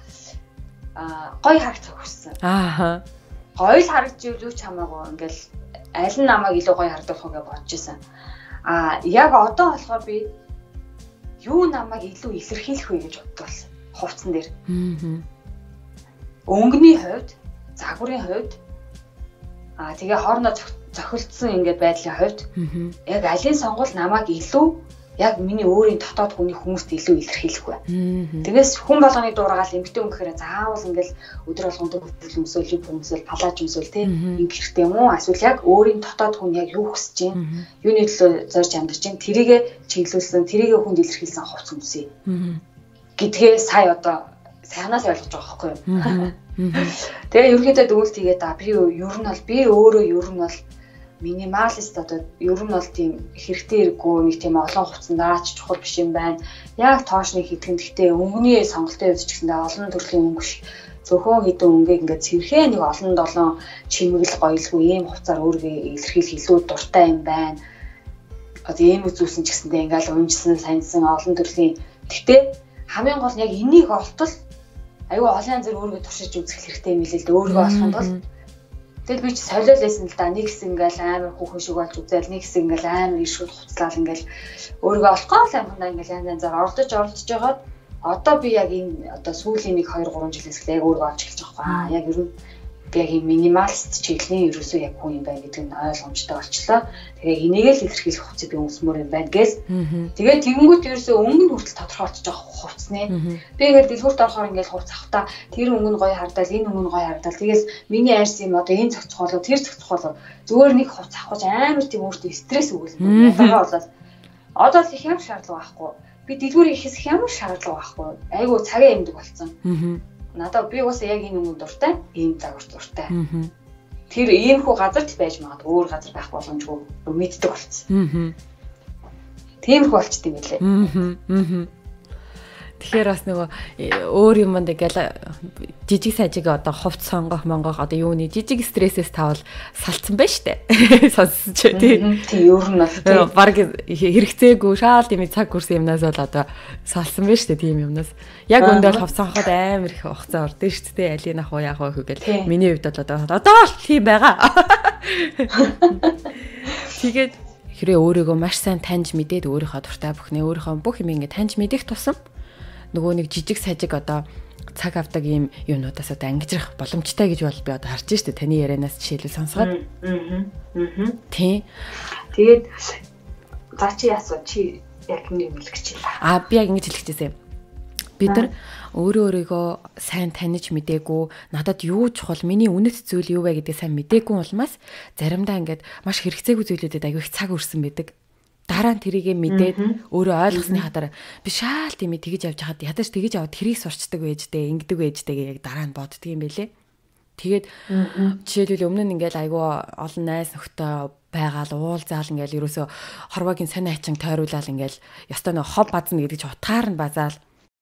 аа гоё харагдах хүссэн. Аа. Гоё л харагдж юу ч хамаагүй ингээл аль нь намайг илүү гоё харагдах вэ гэж бодож исэн. Аа яг одоо болохоор би юу намайг илүү илэрхийлэх вэ гэж боддог болсон. Хувцсан дээр. Аа. Өнгөний хувьд, загварын хувьд аа тэгээ хоорондоо зохилдсон ингээд байдлын хувьд яг алийн сонгол намайг илүү яг миний өөрийн дотоод хүний хүмүүст илүү илэрхийлэх бай. Тэгээс хүн болгоны дуурайгаал эмгтэн хүн гэхээр заавал ингээд өдөр болгон төгөл өмсөөл, юг өмсөөл, палаж өмсөөл те ингэх хэрэгтэй юм уу? Эсвэл яг өөрийн дотоод хүн яг юу хүсэж байна? Юуны төлөө зорж амьдарч байна? Тэрийгэ чиглүүлсэн, тэрийгэ хүнд илэрхийлсэн хувц өмсөе. Гэдгээ сая одоо сайнаас ойлгож байгаа байхгүй юу? Тэгээ ерөнхийдөө дүүлт хийгээд та би ер нь бол би өөрөө ер нь бол минималист одоо ер нь бол тийм хэрэгтэй хэрэггүй нэг тийм олон хувцсандаач чухал биш юм байна. Яг тоошны хитгэн гэхдээ өнгөний сонголтын үед ч гэсэндээ олон төрлийн өнгө ш. Зөвхөн хэдэн өнгөийг ингээд цэвэрхээ нэг олон долоон чимэглэл гоёлгүй ийм хувцаар өөргөө илэрхийлэх илүү дуртай юм байна. одоо ийм үзүүлсэн ч гэсэндээ ингээл унжсан, саньсан олон төрлийн. Гэтэ хамгийн гол нь яг энийг олтол аюу олон янзэр өөрийгөө туршиж үзэх хэрэгтэй юм хэлээ л дээ. Өөрийгөө олохын тулд тэгэл би ч солиол байсан л да. Нэг хэсэг ингээл амар хүүхэн шиг болж үзэл, нэг хэсэг ингээл амар ишгэл хуцлал ингээл өөрийгөө олохоо л амхандаа ингээл янз янзаар оролдож оролдож жагаад одоо би яг энэ одоо сүүлийн нэг хоёр гурван жилээс л яг өөрийгөө олж эхэлж байгаа юм. Аа яг ер нь би яг энэ минималист чиглэлийн ерөөсөө яг хүн юм байна гэдэг нь ойлгомжтой болчлоо. Тэгээ энийг л илэрхийлэх хувцас би өмсмөр юм байна гээл. Тэгээ тэгэнгүүт ерөөсөө өнгө нь хүртэл тодорхойлж байгаа хувцас нэ. Би ингээд дэлгүүрт орохоор ингээд хувцас авахтаа тэр өнгө нь гоё хардал, энэ өнгө нь гоё хардал. Тэгээс миний айрс юм одоо энэ цогцохолоо, тэр цогцохолоо зүгээр нэг хувцас авах гэж амар тийм өөртөө стресс өгүүлсэн. Яагаад болоод одоо л их юм шаардлага байхгүй. Би дэлгүүр ихэс их ямар шаардлага байхгүй. Айгу цагаа юмдаг болсон. Надад би уусаа яг энэ өнгөнд дуртай, ийм загвар дуртай. Тэр иймхүү газарт байж магадгүй өөр газар байх боломжгүй мэддэг болцсон. Тиймэрхүү болчт юм билээ. Тэгэхээр бас нөгөө өөр юмд ингээл жижиг сажиг одоо хувц сонгох монгох одоо юуны жижиг стрессээс тавал салцсан байна штэ. Сонсож тий. Тий өөр нь бол баг хэрэгцээгүй шаал тийм цаг хүрсэн юмнаас бол одоо салсан байна штэ тийм юмнаас. Яг өндөө хувц сонгоход амар их хугацаа ордон штэ. Алийг ах уу яах вэ гэл. Миний хувьд бол одоо одоо л тийм байгаа. Тэгээд хэрэг өөрийгөө маш сайн таньж мэдээд өөрийнхөө дуртай бүхнээ өөрийнхөө бүх юм ингэ таньж мэдэх тусам нөгөө нэг жижиг сажиг одоо цаг авдаг ийм юмнуудаас одоо ангижрах боломжтой гэж бол би одоо харж штэ таны ярианаас жишээлбэл сонсоод. Аа. Аа. Тий. Тэгээд за чи яасаа чи яг нэг хэлчих чи. Аа би яг ингэж хэлчихсэн юм. Бид нар өөрөө өөрийгөө сайн таних мдээгүй надад юу чухал миний үнэт зүйл юу вэ гэдгийг сайн мдээгүй улмаас заримдаа ингээд маш хэрэгцээгүй зүйлүүдэд аягүй их цаг өрсөн байдаг. Дараа нь тэрийгэ мэдээд өөрөө ойлгосны хатаар би шаал тийм тэгэж явж хаад ядаж тэгэж аваад тэрийг сурчдаг байжтэй ингэдэг байжтэйгээ яг дараа нь боддөг юм байлээ. Тэгээд жишээлбэл өмнө нь ингээл айгүй олон найз нөхдөд байгаал уулзаал ингээл ерөөсө хорвогийн сонин ачин тойруулаад ингээл ёстой нэг хов базна гэдэг чи утгаар нь базаал.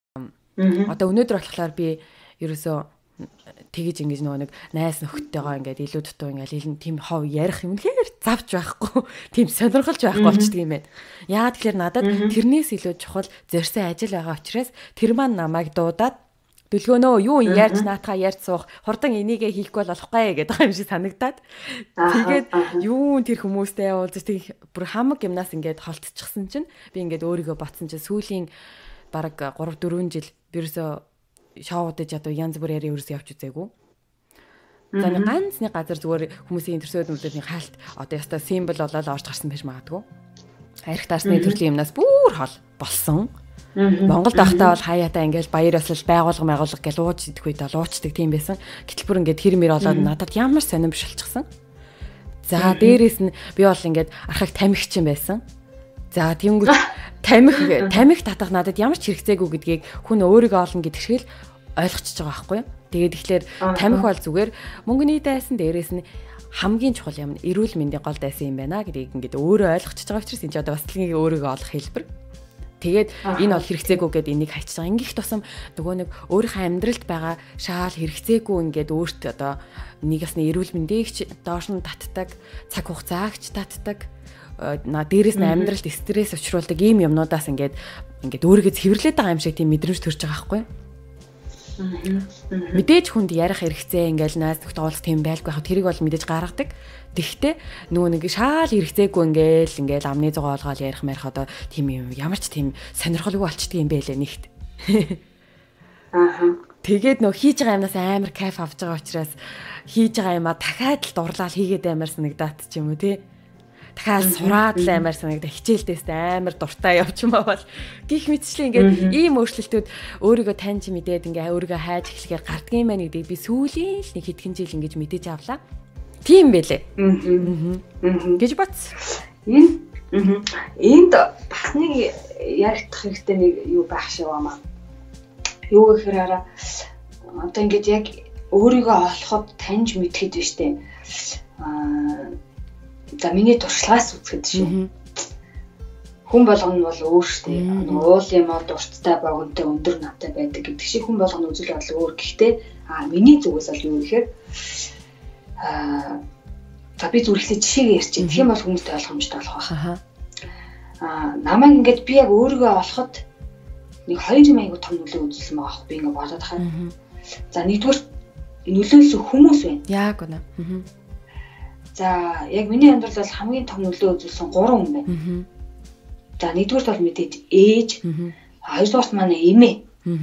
Одоо өнөөдөр болохоор би ерөөсө тэгэж ингэж нөгөө нэг найз нөхдөйгоо ингээд илүү дутуу ингээд тийм хов ярих юм лээр завж байхгүй тийм сонирхолж байхгүй болчдөг юм байна. Яагаад тэгэхээр надад тэрнээс илүү чухал зорьсон ажил байгаа учраас тэр маань намайг дуудаад дэлгөөнөө юу ярьж наатаа ярьж суух хурдан энийгээ хийхгүй бол болохгүй гэдэг юм шиг санагдаад тэгээд юу тэр хүмүүстэй уулзаж тэг бүр хамаг юмнаас ингээд холтчихсан чинь би ингээд өөрийгөө ботсон чинь сүүлийн бараг гурав дөрвөн жил бирөөсөө шоудаж одоо янз бүр яриа ерөөс явж үзээгүй. За нэг ганц нэг газар зүгээр хүмүүсийн интерсөднүүдийн хаалт одоо яста символ болоод орж гарсан байж магадгүй. Арх дарсны төрлийн юмнаас бүр хол болсон. Монголд байхдаа бол хаяатаа ингээл баяр ёслол байгуулга байгуулга гэж ууж идэх үед бол уучдаг тийм байсан. Гэтэл бүр ингээд тэр мөр болоод надад ямар сонирм бишэлчихсэн. За дээрээс нь би бол ингээд архаг тамхич юм байсан. За тиймгүй тамхи тамхи татах надад ямар ч хэрэгцээгүй гэдгийг хүн өөрийгөө олно гэдэг шиг л ойлгочихж байгаа байхгүй юу. Тэгээд тэгэхээр тамхи бол зүгээр мөнгөний дайсан дээрээс нь хамгийн чухал юм эрүүл мэндийн гол дайсан юм байна гэдгийг ингээд өөрөө ойлгочихж байгаа учраас энэ ч одоо бас л нэг өөрийгөө олох хэлбэр. Тэгээд энэ бол хэрэгцээгүй гэдээ энийг хайчиж байгаа. Ингээх тусам нөгөө нэг өөрийнхөө амьдралд байгаа шаал хэрэгцээгүй ингээд өөртөө одоо нэгээс нь эрүүл мэндийг доош нь татдаг, цаг хугацаагч татдаг на дээрээс нь амьдралд стресс учруулдаг ийм юмнуудаас ингээд ингээд өөрийгөө цэвэрлээд байгаа юм шиг тийм мэдрэмж төрж байгаа байхгүй юу? Мэдээж хүнд ярих хэрэгцээ ингээл найз нөхдөд уулз тийм байлгүй хаа тэрийг бол мэдээж гаргадаг. Тэгэхдээ нөгөө нэг шаал хэрэгцээгүй ингээл ингээл амны зугаа олгоод ярих марих одоо тийм юм ямар ч тийм сонирхолгүй болчдөг юм байлээ нэгт. Аа. Тэгээд нөгөө хийж байгаа юмнаас амар кайф авч байгаа учраас хийж байгаа юмаа дахиад л дурлал хийгээд амар санагдаад ч юм уу тий. Дахиад сураад л амар санагдаа хичээлдээс амар дуртай явчмаа бол гих мэтчлээ ингээд ийм өөрчлөлтүүд өөрийгөө таньж мэдээд ингээ өөрийгөө хайж эхлэхээр гардгийн юм байна гэдгийг би сүүлийн л нэг хэдхэн жил ингэж мэдээж авлаа. Тийм байлээ. Аа. Гэж бац. Энэ энд бас нэг ярих хэрэгтэй нэг юу байх шиг байна. Юу гэхээр араа одоо ингээд яг өөрийгөө олоход таньж мэдхэд биш үү? Аа за миний туршлагаас үзэхэд шүү. Хүн болгоно бол өөртөө уул юм ол дурттай богонтой өндөр намтай байдаг гэдэг шиг хүн болгоно үзэл бодол өөр. Гэхдээ аа миний зүгээс бол юу гэхээр аа за би зүрхлээ жишээ ярьчих. Тэгэх юм бол хүмүүст ойлгомжтой болох байх. Аа намайг ингээд би яг өөрийгөө олоход нэг хоёр юм аягүй том нөлөө үзүүлсэн байгаа аах би ингээд бодоод хаа. За нэгдүгээр нөлөөлсөн хүмүүс байна. Яг үнэ. За яг миний амьдралд бол хамгийн том нөлөө үзүүлсэн гурван хүн байна. За нэгдүгээрт бол мэдээж ээж, хоёрдугаарт манай эмээ.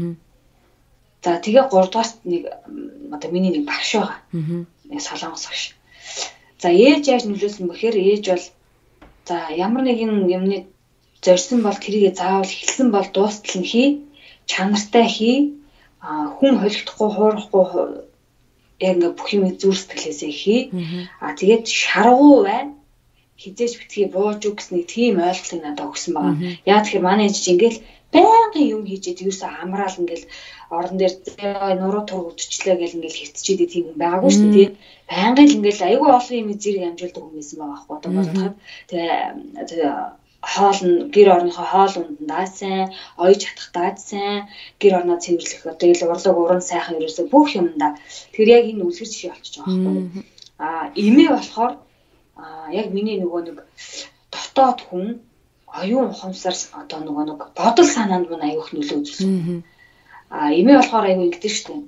За тэгээ гуравдугаарт нэг одоо миний нэг багш байгаа. Нэг солонгос багш. За ээж яаж нөлөөлсөн бэхээр ээж бол за ямар нэгэн юмны зорьсон бол тэрийг заавал хэлсэн бол дуустал нь хий, чанартай хий, хүн холигдохгүй, хуурахгүй яг ингээ бүх юм зүр сэтгэлээсээ хий. А тэгээд шаргуу байна. Хизээж битгий бууж үг гэсний тийм ойлголтыг надад өгсөн байгаа. Яа тэгэхээр манай ээж ингээл байнгын юм хийжээ тэрөөсөө амраал ингээл орон дээр нуруу тур өдчлээ гэл ингээл хэртчихдээ тийм хүн байгаагүй шүү дээ тий. Байнгын л ингээл айгүй олон юм зэрэг амжуулдаг хүн байсан байгаа байхгүй одоо бодоход. Тэгээ хоол нь гэр орныхоо хоол ундааа сайн, оёж хатгатаад сайн, гэр орноо цэвэрлэх одоо ил урлаг уран сайхан ерөөсөө бүх юмдаа тэр яг энэ үлгэр жишээ болчихж байгаа байхгүй. Аа эмээ болохоор аа яг миний нөгөө нэг дотоод хүн оюун ухамсар одоо нөгөө нэг бодол санаанд мань аяух нөлөө үзүүлсэн. Аа эмээ болохоор аяух ингэдэж штэ.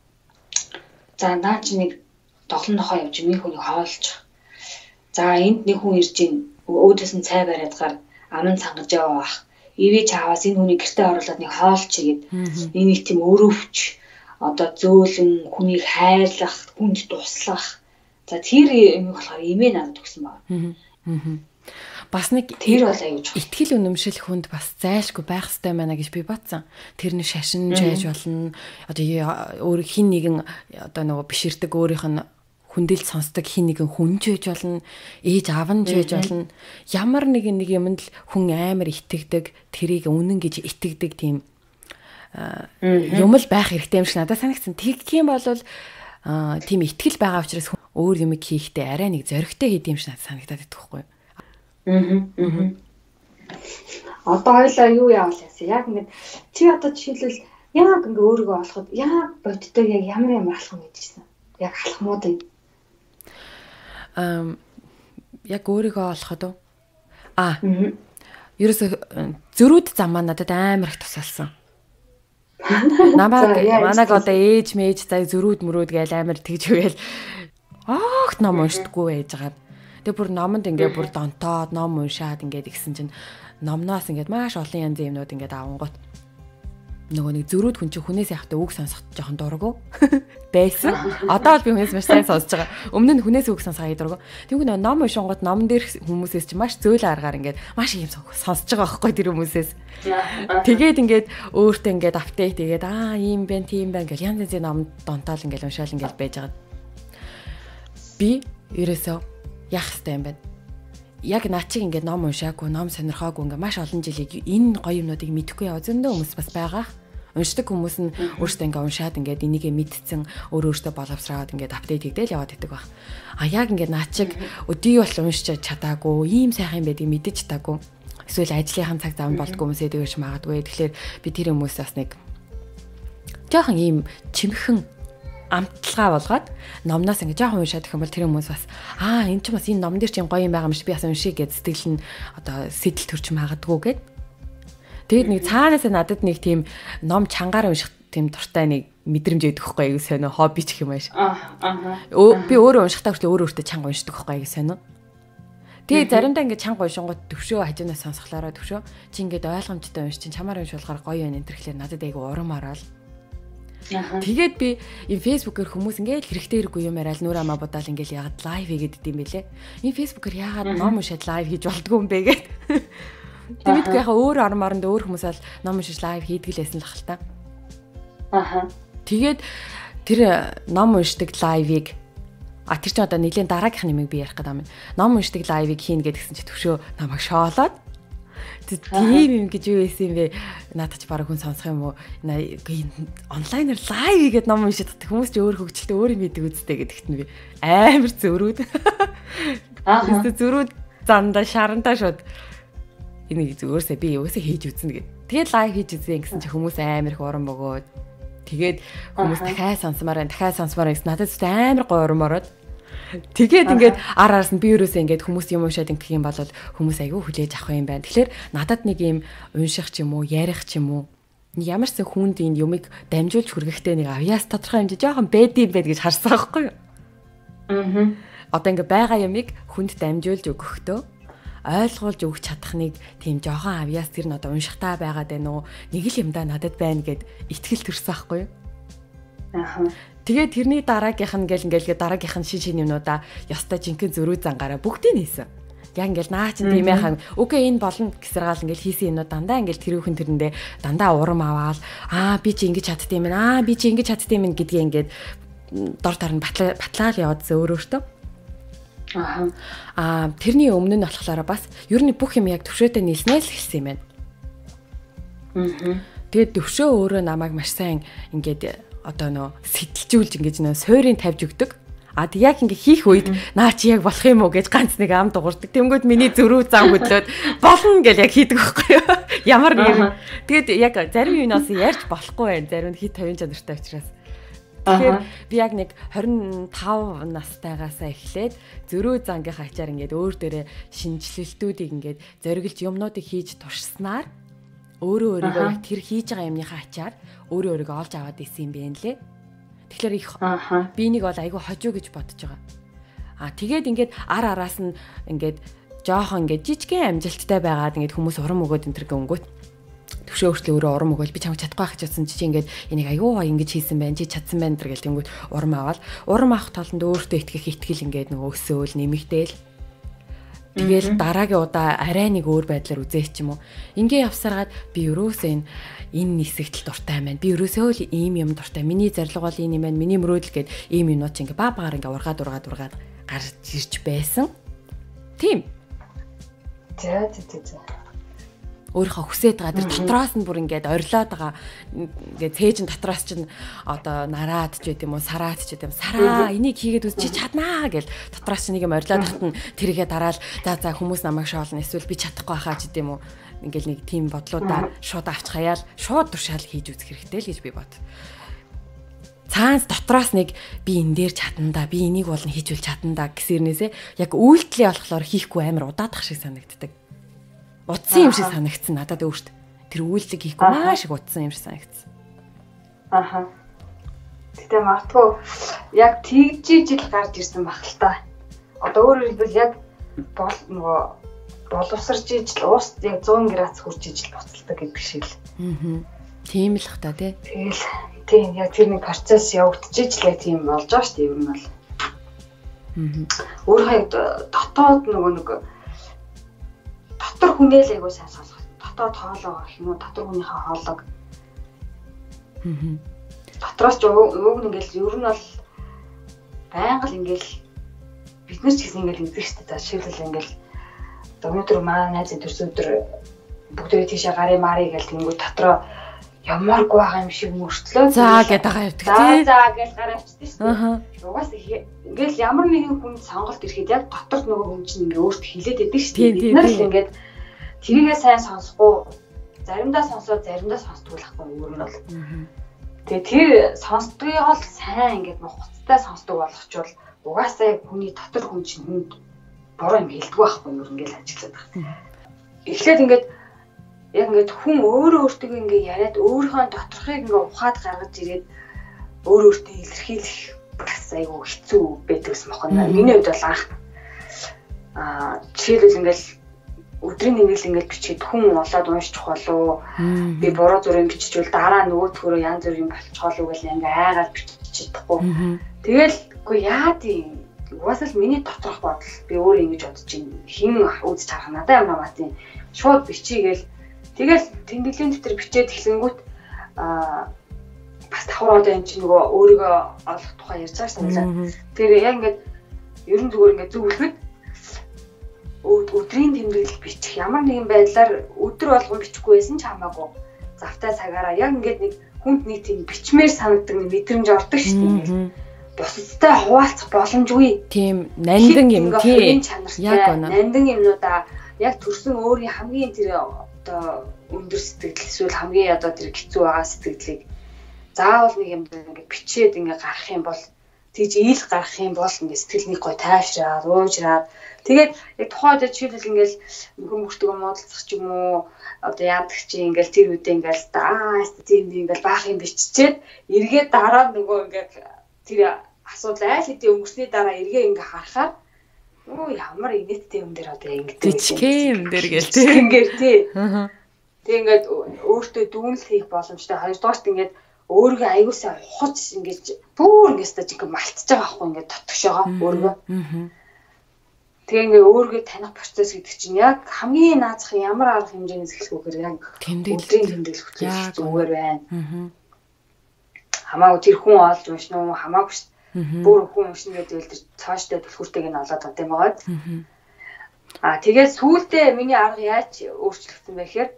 За наа чи нэг тоглон нохоо явж минь хүнийг хоолж. За энд нэг хүн ирж ийн өөдөөс нь цай бариад гар аман цангаж яваах. Ивэ чааваас энэ хүний гэртээ оруулаад нэг хоолч игээд энийг тийм өрөвч одоо зөөлөн хүнийг хайрлах, хүнд туслах. За тэр юм болохоор эмээ надад өгсөн байна. Бас нэг тэр бол аюулж итгэл үнэмшил хүнд бас зайлшгүй байх хэрэгтэй байна гэж би бодсон. Тэрний шашин жайж болно. Одоо өөр хин нэгэн одоо нөгөө биширдэг өөрийнх нь хүндэлж сонсдог хин нэгэн хүнж байж болно. Ээж аав нь байж болно. Ямар нэгэн нэг юмд л хүн амар итгэдэг, тэрийг үнэн гэж итгэдэг тийм юм л байх хэрэгтэй юм шиг надад санагдсан. Тэгэх юм бол тийм итгэл байгаа учраас өөр юм хийхдээ арай нэг зоригтой хийдэм шиг надад санагдаад байдаг байхгүй юу? Аа. Одоо хоёлаа юу яавал яасан? Яг ингэ чи одоо жишээлбэл яг ингэ өөрийгөө олоход яг бодтой яг ямар ямар алхам хийжсэн. Яг алхмууд нь. Ам яг өөрийгөө олоход уу? Аа. Ерөөсө зөрүүд зам маань надад амар их тусалсан. Намайг манайг одоо ээж мэж заа зөрүүд мөрөөд гээл амар тэгж үгээл огт ном уншдаггүй байж байгаа. Тэгээ бүр номонд ингээ бүр донтоод ном уншаад ингээд игсэн чинь номноос ингээд маш олон янзын юмнууд ингээд авангууд нөгөө нэг зөрүүд хүн чинь хүнээс яхахтай үг сонсох жоохон дургу байсан. Одоо бол би хүнээс маш сайн сонсож байгаа. Өмнө нь хүнээс үг сонсохыг дургу. Тэгвэл ном уншингууд номон дээр хүмүүсээс чинь маш зөөлөн аргаар ингээд маш юм сонсож байгаа байхгүй тэр хүмүүсээс. Тэгээд ингээд өөртөө ингээд апдейт хийгээд аа ийм байна тийм байна гэл янз янзын ном донтоол ингээд уншаал ингээд байж байгаа. Би ерөөсөө яах ёстой юм бэ? Яг наа чиг ингээд ном уншаагүй, ном сонирхоогүй ингээд маш олон жилиг энэ гоё юмнуудыг мэдэхгүй яваа зөндөө хүмүүс бас байгаа. Уншдаг хүмүүс нь өөртөө ингээд уншаад ингээд энийгээ мэдсэн, өөр өөртөө боловсраад ингээд апдейт хийгээл яваад байдаг баг. А яг ингээд наа чиг өдий бол уншиж чадаагүй, ийм сайхан юм байдгийг мэдэж чадаагүй. Эсвэл ажлынхан цаг зам болдгоо хүмүүсээ дээрш магадгүй. Тэгэхээр би тэр хүмүүсээс бас нэг жоохон ийм чимхэн амталгаа болгоод номноос ингэ жоохон уншаад их юм бол тэр хүмүүс бас аа энэ ч бас энэ номон дээр чинь гоё юм байгаа юм шиг би бас уншиг гэж сэтгэл нь одоо сэтэл төрч магадгүй гэд. Тэгээд нэг цаанаас надад нэг тийм ном чангаар унших тийм дуртай нэг мэдрэмж өгдөг хөхгүй аягүй сонио хобби ч юм ааш. Аа аа. Би өөрөө уншихтаа хүртэл өөрөө өөртөө чанга уншдаг хөхгүй аягүй сонио. Тэгээд заримдаа ингэ чанга уншингууд төвшөө хажуунаас сонсохлаараа төвшөө чи ингээд ойлгомжтой унш чинь чамаар уншуулахаар гоё байна энэ төрхлээр надад аягүй урам ороод. Тэгээд би энэ фэйсбүүкээр хүмүүс ингээд хэрэгтэй хэрэггүй юм яриад нүр амаа будаал ингээд яагаад лайв хийгээд идэм бэлээ. Энэ фэйсбүүкээр яагаад ном уншаад лайв хийж болдгоо юм бэ гэд. Тэгмэдгүй яхаа өөр орморонд өөр хүмүүс ал ном уншиж лайв хийдгэлээсэн л хэл та. Аха. Тэгээд тэр ном уншдаг лайвыг а тэр чинь одоо нэлийн дараагийнх нэмийг би ярих гэдэг юм. Ном уншдаг лайвыг хийн гэдгсэн чи төвшөө намайг шоолоод тийм юм гэж юу байсан юм бэ? Надад ч бараг хүн сонсох юм уу? Онлайнаар лайв хийгээд ном уншиж чаддаг хүмүүс ч өөр хөгжилтэй өөр юм хийдэг үстэй гэдэгт нь би амар зөрүүд. Аа. Зөрүүд зандаа шарантаа шууд энийг зөвөөсөө би өөөсөө хийж үзнэ гэд. Тэгээд лайв хийж үзье гэсэн чи хүмүүс амар их урам бөгөөд тэгээд хүмүүс дахиад сонсомоор байна, дахиад сонсомоор гэсэн надад амар гоё урам ороод Тэгээд ингээд ар араас нь би юусаа ингээд хүмүүс юм уушаад ингэх юм бол хүмүүс айгүй хүлээж авах юм байна. Тэгэхээр надад нэг юм унших ч юм уу, ярих ч юм уу ямар ч хүнд энэ юмыг дамжуулж хүргэхдээ нэг авьяас тодорхой хэмжээ жоохон бэд юм байд гэж харсан байхгүй юу? Аа. Одоо ингээ байгаа юмыг хүнд дамжуулж өгөхдөө ойлгуулж өгч чадах нэг тийм жоохон авьяас тэр нь одоо уншихтаа байгаад байна уу? Нэг л юмдаа надад байна гэд итгэл төрсөн байхгүй юу? Аа. Тэгээд тэрний дараагийнх нь ингээл ингээл дараагийнх нь шин шин юмнуудаа ёстой жинхэнэ зөрүү зангаараа бүгдийг нээсэн. Яг ингээл наа чин тийм яхаа үгүй энэ болно гэсэргаал ингээл хийсэн юмнууд дандаа ингээл тэрүүхэн тэрэндээ дандаа урам аваал аа би чи ингэж чаддсан юм аа би чи ингэж чаддсан юм гэдгийг ингээд дор дор нь батлаад яваадсан өөр өөртөө. Аа. Аа тэрний өмнө нь болохоор бас ер нь бүх юм яг төвшөөтэй нийлснээс л хэлсэн юм байна. Аа. Тэгээд төвшөө өөрөө намайг маш сайн ингээд одоо нөө сэтэлжүүлж ингэж нөө суурийг тавьж өгдөг. А тэг яг ингээ хийх үед наа чи яг болох юм уу гэж ганц нэг ам дуурдаг. Тэнгүүд миний зөрүү зам хөдлөөд болно гэж яг хийдэг байхгүй юу? Ямар нэг юм. Тэгээд яг зарим юунаас ярьж болохгүй байх. Зарим нь хит тавин чанартай учраас. Тэгэхээр би яг нэг хорин тав настайгаасаа эхлээд зөрүү зангийнхаа ачаар ингээд өөр дээрээ шинжилэлтүүдийг ингээд зориглож юмнуудыг хийж туршснаар өөрөө өөрийгөө тэр хийж байгаа юмныхаа ачаар өөрөө өөрийгөө олж аваад исэн юм байна лээ. Тэгэхээр их би нэг бол айгүй хожуу гэж бодож байгаа. Аа тэгээд ингээд ар араас нь ингээд жоохон ингээд жижигхэн амжилттай байгаад ингээд хүмүүс урам өгөөд энэ төр гингүүт төвшөө өөрчлөө өөрөө урам өгөөл би чамд чадахгүй байх гэж бодсон чи ингээд энийг айгүй ингэж хийсэн байна чи чадсан байна энэ гэл тэнгүүт урам аваад урам авах талд өөртөө итгэх итгэл ингээд нөгөө өсөөл нэмэгдээл. Тэгэл дараагийн удаа арай нэг өөр байдлаар үзээч юм уу. Ингээ явсараад би өрөөсөө энэ энэ нисэгт дуртай байна. Би өрөөсөө л ийм юм дуртай. Миний зорилго бол энэ юм байна. Миний мөрөөдөл гээд ийм юмнууд чи ингээ баг багаар ингээ ургаад ургаад ургаад гарч ирж байсан. Тийм. За за за. Өөрийнхөө хүсээд байгаа тэр дотроос нь бүр ингээд орилоод байгаа ингээд цээж нь дотроос чинь одоо нараад ч гэдэм үү сараад ч гэдэм сараа энийг хийгээд үз чи чаднаа гэл дотроос чинь нэг юм орилоод тахт нь тэрийгэ дараал за за хүмүүс намайг шоолно эсвэл би чадахгүй хаа ч гэдэм үү ингээд нэг тийм бодлуудаа шууд авч хаяал шууд туршаал хийж үзэх хэрэгтэй л гэж би бод. Цаанс дотроос нэг би энэ дээр чадна да би энийг болно хийжүүл чадна да гэсэрнээсээ яг үйлдэлээ болохоор хийхгүй амар удаадах шиг санагддаг. Утсан юм шиг санагдсан надад өөрт. Тэр үйлдэл хийхгүй маш их утсан юм шиг санагдсан. Аха. Тэгтээ магадгүй яг тэгж ижил гарч ирсэн баг л та. Одоо өөрөөр хэлбэл яг бол нөгөө боловсарч ижил уус яг сто градус хүрч ижил буцалдаг гэдэг шиг л. Аа. Тийм л х та тий. Тэгэл тийм яг тэр нэг процесс явагдаж ижил яг тийм болж байгаа шүү дээ ер нь бол. Аа. Өөрөө дотоод нөгөө нэг дотор хүнээ л айгуу сайн сонсох. Дотоод хоолоо гэх юм уу? Дотор хүнийхээ хоолойг. Аа. Дотроос ч ууг ингээл ер нь бол байнга л ингээл бид нар ч гэсэн ингээл үзэх хэрэгтэй. За шилбэл ингээл өнөөдөр манай найзын төрс өдөр бүгдээ тийшээ гарын марыг гэл тэнгүү дотроо ямааргүй байгаа юм шиг мөртлөө. За гэдэг байгаа явдаг тий. За гэж гараа авчдээ шүү дээ. Аа. Угаас ингээл ямар нэгэн хүн сонголт ирэхэд яг дотор нөгөө хүн чинь ингээ өөртөө хилээд байдаг шүү дээ. Бид нар л ингээд тэрийгээ сайн сонсохгүй заримдаа сонсоод заримдаа сонсдгүй л ахгүй өөр нь бол. Тэгээ тэр сонсдгийг бол сайн ингээд нухацтай сонсдог болгочвол угаасаа хүний дотор хүн чинь хүнд буруу юм хэлдэг байхгүй юу ингээл ажиглаад байна. Эхлээд ингээд яг ингээд хүн өөрөө өөртөө ингээ яриад өөрийнхөө доторхыг ингээ ухаад гаргаж ирээд өөрөө өөртөө илэрхийлэх бас айгүй хэцүү байдаг юм байна. Миний хувьд бол анх аа жишээлбэл ингээл өдрийн нэмэл ингээл бичээд хүн олоод уншчих болов би буруу зүрэн биччихвэл дараа нөгөөдхөрөө янз бүр юм болчихвол уу гэл ингээ айгаад бичиж чадахгүй. Тэгэл үгүй яа тийм угаасаа л миний доторх бодол би өөрөө ингэж бодож байна. Хин үзэж харах надад юм аа тийм шууд бичигээл тэгэл тэмдэглэлийн дэвтэр бичээд эхлэнгүүт аа бас давхар одоо энэ чинь нөгөө өөрийгөө олох тухай ярьж байгаа саналаа. Тэр яг ингээд ерөн зүгээр ингээд зөв үлгэд өдрийн тэмдэглэл бичих ямар нэгэн байдлаар өдөр болгон бичихгүй байсан ч хамаагүй завтай цагаараа яг ингээд нэг хүнд нэг тийм бичмээр санагддаг нэг мэдрэмж ордог шүү дээ. Бусадтай хуваалцах боломжгүй. Тийм нандин юм тийм яг үнэ. Нандин юмнуудаа яг төрсөн өөрийн хамгийн тэр одоо өндөр сэтгэл эсвэл хамгийн одоо тэр хэцүү байгаа сэтгэлийг заавал нэг юм ингээд бичээд ингээд гарах юм бол тэгж ийл гарах юм бол ингээд сэтгэлний гой тайвшраад, уужраад тэгээд яг тухайн үед жишээлбэл ингээд хүмүүстээ муудалцах ч юм уу одоо яадаг чи ингээд тэр үедээ ингээд аа тийм ингээд баах юм биччихээд эргээд дараа нөгөө ингээд тэр асуудал айл хэдийн өнгөрсний дараа эргээ ингээд харахаар оо ямар инээдтэй юм дээр одоо ингээд бичгэн юм дээр гээл тий. Ингээд тий. Аа. Тэг ингээд өөртөө дүүнэл хийх боломжтой. Хоёрдугаарт ингээд өөрийгөө аягуулсаа ухаж ингээд бүр ингээд стаж ингээд малтж байгаа байхгүй ингээд дотгошоогоо өөрийгөө. Аа. Тэг ингээд өөрийгөө таних процесс гэдэг чинь яг хамгийн наазах ямар арга хэмжээнээс эхлэх вэ гэхээр яг тэмдэглэлийн тэмдэглэх хөтөлбөр зүгээр байна. Аа. Хамаагүй тэр хүн олж уншин уу хамаагүй бүр хүн уншин гэдэг тэр цаашдаа түлхүүртэйг нь олоод байгаа юм байна. Аа тэгээд сүүлдээ миний арга яаж өөрчлөгдсөн бэ гэхээр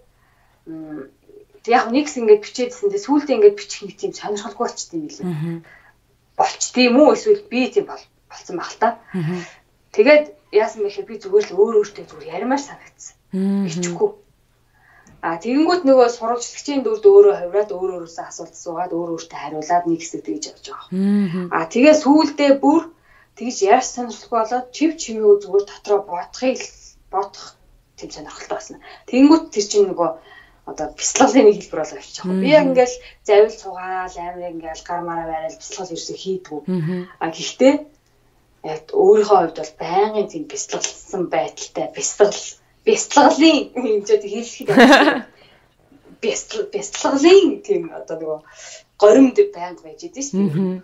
яг нэгс ингээд бичээдсэндээ сүүлдээ ингээд бичих нэг тийм сонирхолгүй болчтой юм билээ. Болчтой юм уу эсвэл би тийм болсон баг л та. Тэгээд яасан бэ гэхээр би зүгээр л өөр өөртөө зүгээр яримаар санагдсан. Бичихгүй. А тэгэнгүүт нөгөө сурвалжлагчийн дүрд өөрөө хавраад өөр өөрөөсөө асуулт суугаад өөр өөртөө хариулаад нэг хэсэг тэгж явж байгаа. А тэгээ сүүлдээ бүр тэгж яаж сонирхолгүй болоод чив чимээ зүгээр дотроо бодохыг бодох тийм сонирхолтой болсон. Тэгэнгүүт тэр чинь нөгөө одоо бяцлаглын нэг хэлбэр болоо явчих. Би яг ингээл завил цугаал амар ингээл гар мараа байрал бяцлал ерөөсөө хийдгүү. А гэхдээ яг өөрийнхөө хувьд бол байнгын тийм бяцлаглсан байдалтай бяцлал бяцлаглын хэмжээд хэлэхэд байна. Бяцлал бяцлаглын тийм одоо нөгөө горимд байнг байж идэв шүү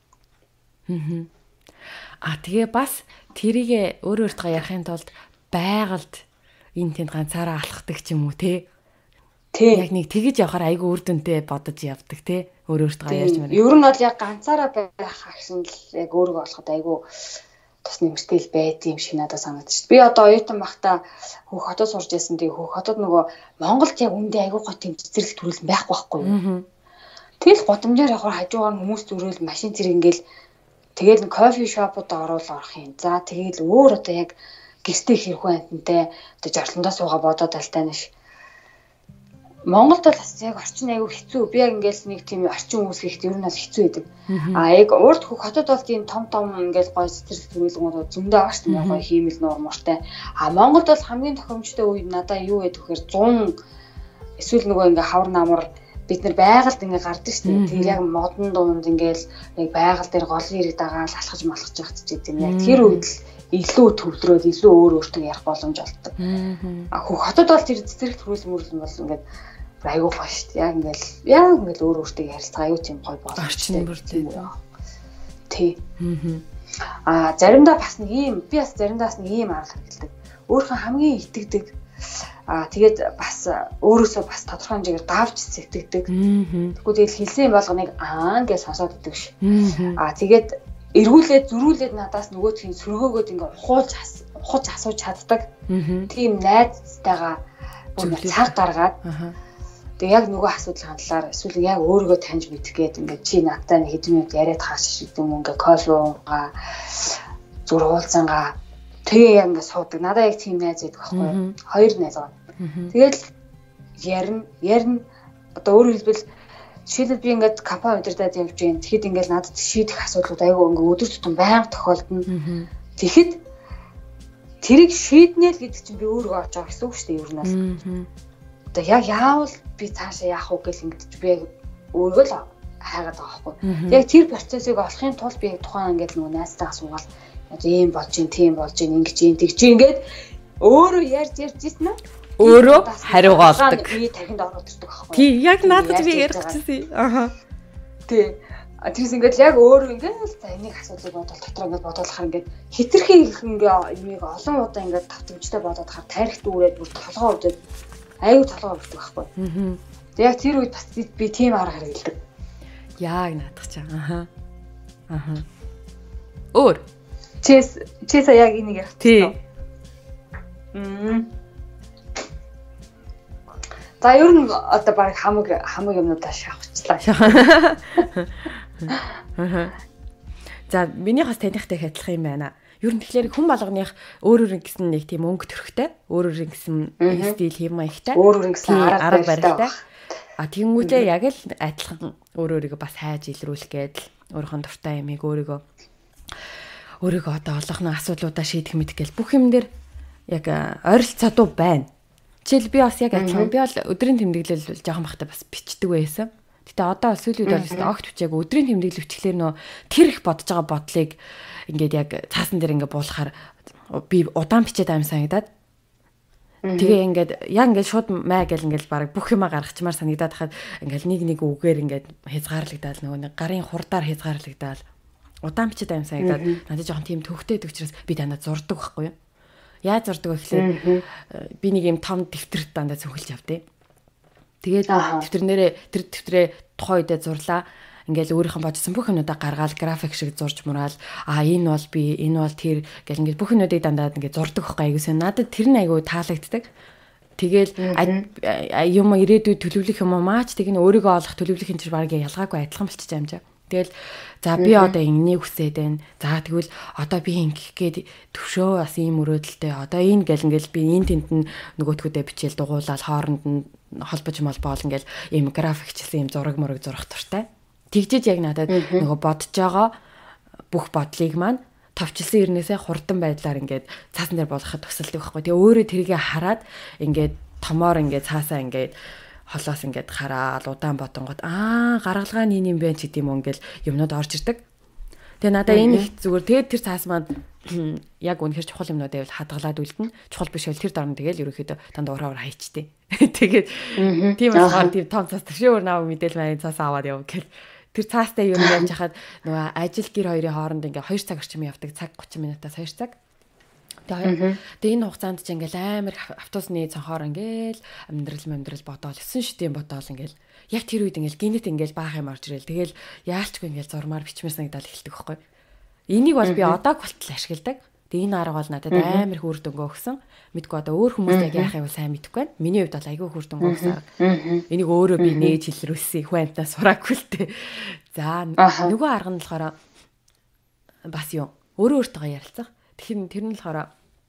дээ. А тэгээ бас тэрийг өөр өөртөө ярихын тулд байгальд энэ тэнд ганцаараа алхахдаг ч юм уу те. Тий. Яг нэг тэгэж явахаар айгүй үр дүнтэй бодож явдаг те. Өөр өөртөө ярьж мэрэг. Ер нь бол яг ганцаараа байх гэсэн л яг өөрийгөө олоход айгүй тус нэмэртэл байдığım шиг надад санагдаж шүү. Би одоо оюутан багтаа Хөх хотод сурж байсан. Тэгээ Хөх хотод нөгөө Монголд яг үндэ айгүй гот юм цэцэрлэг төрүүлсэн байхгүй байхгүй юу. Тэгэл годамжаар явахаар хажуугаар хүмүүс зүрэл машин зэрэг ингээл тэгэл кофе шопод орол орох юм. За тэгэл өөр одоо яг гэртээ хэрхүү амтантай одоо жарландаа суугаа бодоод алтай нэш. Монголд бол бас яг орчин аягүй хэцүү. Би яг ингээл нэг тийм орчин үүсгэхэд ер нь бол хэцүү байдаг. А яг урд Хөх хотод бол тийм том том ингээл гоё цэцэрлэг төрүүлгүүд зөндөө байгаа шүү дээ. Гоё хиймэл нуур муртай. А Монголд бол хамгийн тохиомжтой үед надаа юу гэдэг вэхээр цун эсвэл нөгөө ингээ хавар намар бид нар байгальд ингээ гардаг шүү дээ. Тэр яг модон дунд ингээл яг байгаль дээр голын ирэг дагаал алхаж малхаж явах ч гэдэг юм. Яг тэр үед л илүү төвлөрөөд илүү өөр өөртөө ярих боломж олддог. А Хөх хотод бол тэр цэцэрлэг төрүүлсэн мөрлөн бол ингээд айгуу гоё шүү дээ. Яг ингээл яг ингээл өөр өөртөө ярилцгаа аюу тийм гоё болоо. Орчин бүр тийм. Тий. Аа заримдаа бас нэг юм би бас заримдаа бас нэг юм арга хэрэгэлдэг. Өөрийнхөө хамгийн итгэдэг аа тэгээд бас өөрөөсөө бас тодорхой хэмжээгээр давж сэтгэдэг. Тэгвэл тэгэл хэлсэн болгоныг аа гэж сонсоод өгдөг ш. Аа тэгээд эргүүлээд зөрүүлээд надаас нөгөөдхийн сөргөөгөөд ингээ ухуулж ухаж асууж чаддаг. Тийм найзтайгаа бүр цаг гаргаад тэг яг нөгөө асуудлын хандлаар эсвэл яг өөрийгөө таньж мэдэх гээд ингээд чи надтай нэг хэдэн минут яриад хааш шиг юм ингээ кофе уугаа зургуулзангаа тэгээ яг ингээ суудаг. Надаа яг тийм найз байдаг байхгүй. Хоёр найз байгаа. Тэгэл ярина ярина одоо өөрөөр хэлбэл жишээлбэл би ингээд капа удирдаад явж гин. Тэгэхэд ингээд надад шийдэх асуудлууд айгүй ингээ өдөр тутам байнга тохиолдно. Тэгэхэд тэрийг шийднэ л гэдэг чинь би өөрөө олж байгаа гэсэн үг шүү дээ ер нь бол. Одоо яг яавал би цаашаа яах вэ гэж ингэж би өөрөө л хайгаад байгаа байхгүй. Яг тэр процессыг олохын тулд би тухайн ингээд нөгөө найзтайгаа суугаад одоо ийм болж гин, тийм болж гин, ингэж гин, тэгж ингээд өөрөө ярьж ярьж ирсэн нь өөрөө хариугаа олдог. Би тархинд ороод ирдэг байхгүй. Тий, яг надад би ярих гэсэн. Аха. Тий. А тэрс ингээд яг өөрөө ингээд за энийг асуудлыг бодвол дотроо ингээд бодоолахаар ингээд хитрхи ингээ юмыг олон удаа ингээд тавтамжтай бодоод хаар тарихт үүрээд бүр толгоо удаад аюу толгоо өгдөг байхгүй. Аа. Тэг яг тэр үед бас би тийм арга хэрэгэлдэг. Яг наадах чам. Аха. Аха. Өөр. Чэс чэса яг энийг ярих. Тий. Мм. За ер нь одоо баг хамаг хамаг юмнуудаа шавхчлаа. За миний хас танихтай адилхан юм байна. Ер нь тэгэхээр хүн болгоных өөр өөр гэсэн нэг тийм өнгө төрхтэй, өөр өөр гэсэн стил хэм маягтай, өөр өөр гэсэн арга барилтай. А тэгэнгүүтээ яг л адилхан өөр өөрийгөө бас хайж илрүүлэх гээд л өөрийнхөө дуртай ямиг өөрийгөө өөрийгөө одоо олохно асуудлуудаа шийдэх мэдэх гэл бүх юм дээр яг ойролцоодуу байна. Жишээл би бас яг адилхан би бол өдрийн тэмдэглэл жоохон бахта бас бичдэг байсан. Гэтэ одоо сүүлийн үед бол огт бичээг өдрийн тэмдэглэл бичлэр нөө тэр их бодож байгаа бодлыг ингээд яг цаасан дээр ингээд буулахаар би удаан бичээд аим санагдаад тэгээ ингээд яг ингээд шууд маа гэл ингээд баг бүх юма гаргачмаар санагдаад хахад ингээд нэг нэг үгээр ингээд хязгаарлагдаад нөгөө нэг гарын хурдаар хязгаарлагдаад удаан бичээд аим санагдаад надад жоохон тийм төвхтэйд учраас би дандаа зурдаг байхгүй юу. Яаж зурдаг вэ гэхлээр би нэг юм том дэвтэрт дандаа цүнхэлж явдیں۔ Тэгээд дэвтэрнэрээ тэр дэвтрээ тухайн үедээ зурлаа. Ингээл өөрийнхөө бодсон бүх юмудаа гаргаал график шиг зурж мураал. А энэ бол би, энэ бол тэр гэл ингээд бүх юмудыг дандаа ингээд зурдаг байхгүй айгуусаа. Надад тэр нь айгуу таалагддаг. Тэгэл юм ирээдүйд төлөвлөх юм уу маач тэг н өөрийгөө олох төлөвлөх энэ чинь баг ялгаагүй адилхан болчих юм жаа. Тэгэл за би одоо ингэнийг хүсээд байна. За тэгвэл одоо би ингэх гээд төвшөө бас ийм мөрөөдөлтэй. Одоо энэ гэл ингээл би энэ тент нь нөгөөтгүүдээ бичээл дугуулаад хооронд нь холбож молбоол ингээл ийм графикчлсан ийм зураг мураг зурах туртай. Тэгжиж яг надад нөгөө бодож байгаа бүх бодлыг маань товчлсон ирнээсээ хурдан байдлаар ингээд цаасан дээр болгоход тусалдаг байхгүй. Тэгээ өөрөө тэрийгэ хараад ингээд томоор ингээд цаасаа ингээд холоос ингээд хараад удаан бодонгод аа гаргалгаа нь юм бэ ч гэдэм юм ингээл юмнууд орж ирдэг. Тэгээ надаа энэ их зүгээр тэгээд тэр цаас маань яг үнэхэр чухал юмнууд байвал хадгалаад үлдэн. Чухал биш бол тэр дорн тэгэл ерөөхдөө дандаа ураа ураа хайчтэй. Тэгээд тийм болохоор тийм том цаас төшөө өөр наав мэдээл маань цаас аваад яв гэл. Тэр цаастай юу яаж хахад нөгөө ажил гэр хоёрын хооронд ингээ хоёр цаг орчим явдаг цаг гучин минутаас хоёр цаг. Тэгээ тэгээ энэ хугацаанд ч ингээл амар автобусны цонхоор ингээл амьдрал амьдрал бодоол өсөн шүтэн бодоол ингээл яг тэр үед ингээл гинет ингээл баах юм орж ирэл тэгэл яалчгүй ингээл зурмаар бичмээр санагдал эхэлдэг байхгүй. Энийг бол би одоо болтол ашигладаг. Тэгээ энэ арга бол надад амар хөөр дөнгөө өгсөн. Мэдгүй одоо өөр хүмүүс яг яахыг бол сайн мэдэхгүй байна. Миний хувьд бол айгүй хөөр дөнгөө өгсөн. Энийг өөрөө би нээж хэлрүүлсэн хвантаа сураагүй л тээ. За нөгөө арга нь болохоор бас юу өөрөө өөртөө ярилцах. Тэгэхээр тэр нь болохоор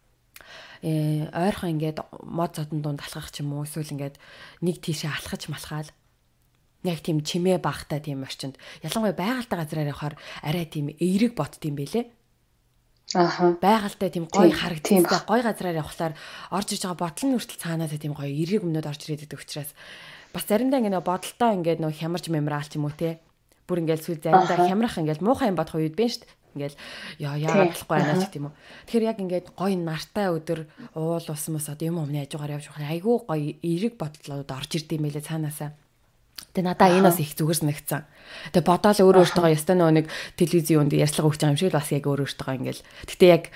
э ойрхон ингээд мод зодон дунд алхах ч юм уу эсвэл ингээд нэг тийшээ алхаж малхаал яг тийм чимээ багтаа тийм орчинд ялангуяа байгальтай газраар явахаар арай тийм эерэг бодд юм бэлээ. Аха. Байгальтай тийм гоё харагдчихсан гоё газраар явхлаар орж иж байгаа бодлын хүртэл цаанаасаа тийм гоё эерэг өмнөд орж ирээд байдаг учраас бас заримдаа ингээд нөө бодолтой ингээд нөө хямарж мемраал ч юм уу те. Бүр ингээд сүл заримдаа хямрах ингээд муухай юм бодох үед байна шүү дээ. Ингээл яа яагаад болохгүй байна ч гэх юм уу. Тэгэхээр яг ингээд гоё нартай өдөр уул ус мус одоо юм өмнө хажуугаар явж байгаа айгүй гоё эерэг бодлоод орж ирдэм байлээ цаанаасаа. Тэгээ надаа энэ бас их зүгээр санагдсан. Тэгээ бодоол өөр өөртөө ястаа нөө нэг телевизэнд ярьцлага өгч байгаа юм шиг л бас яг өөр өөртөө ингээл. Гэтэ яг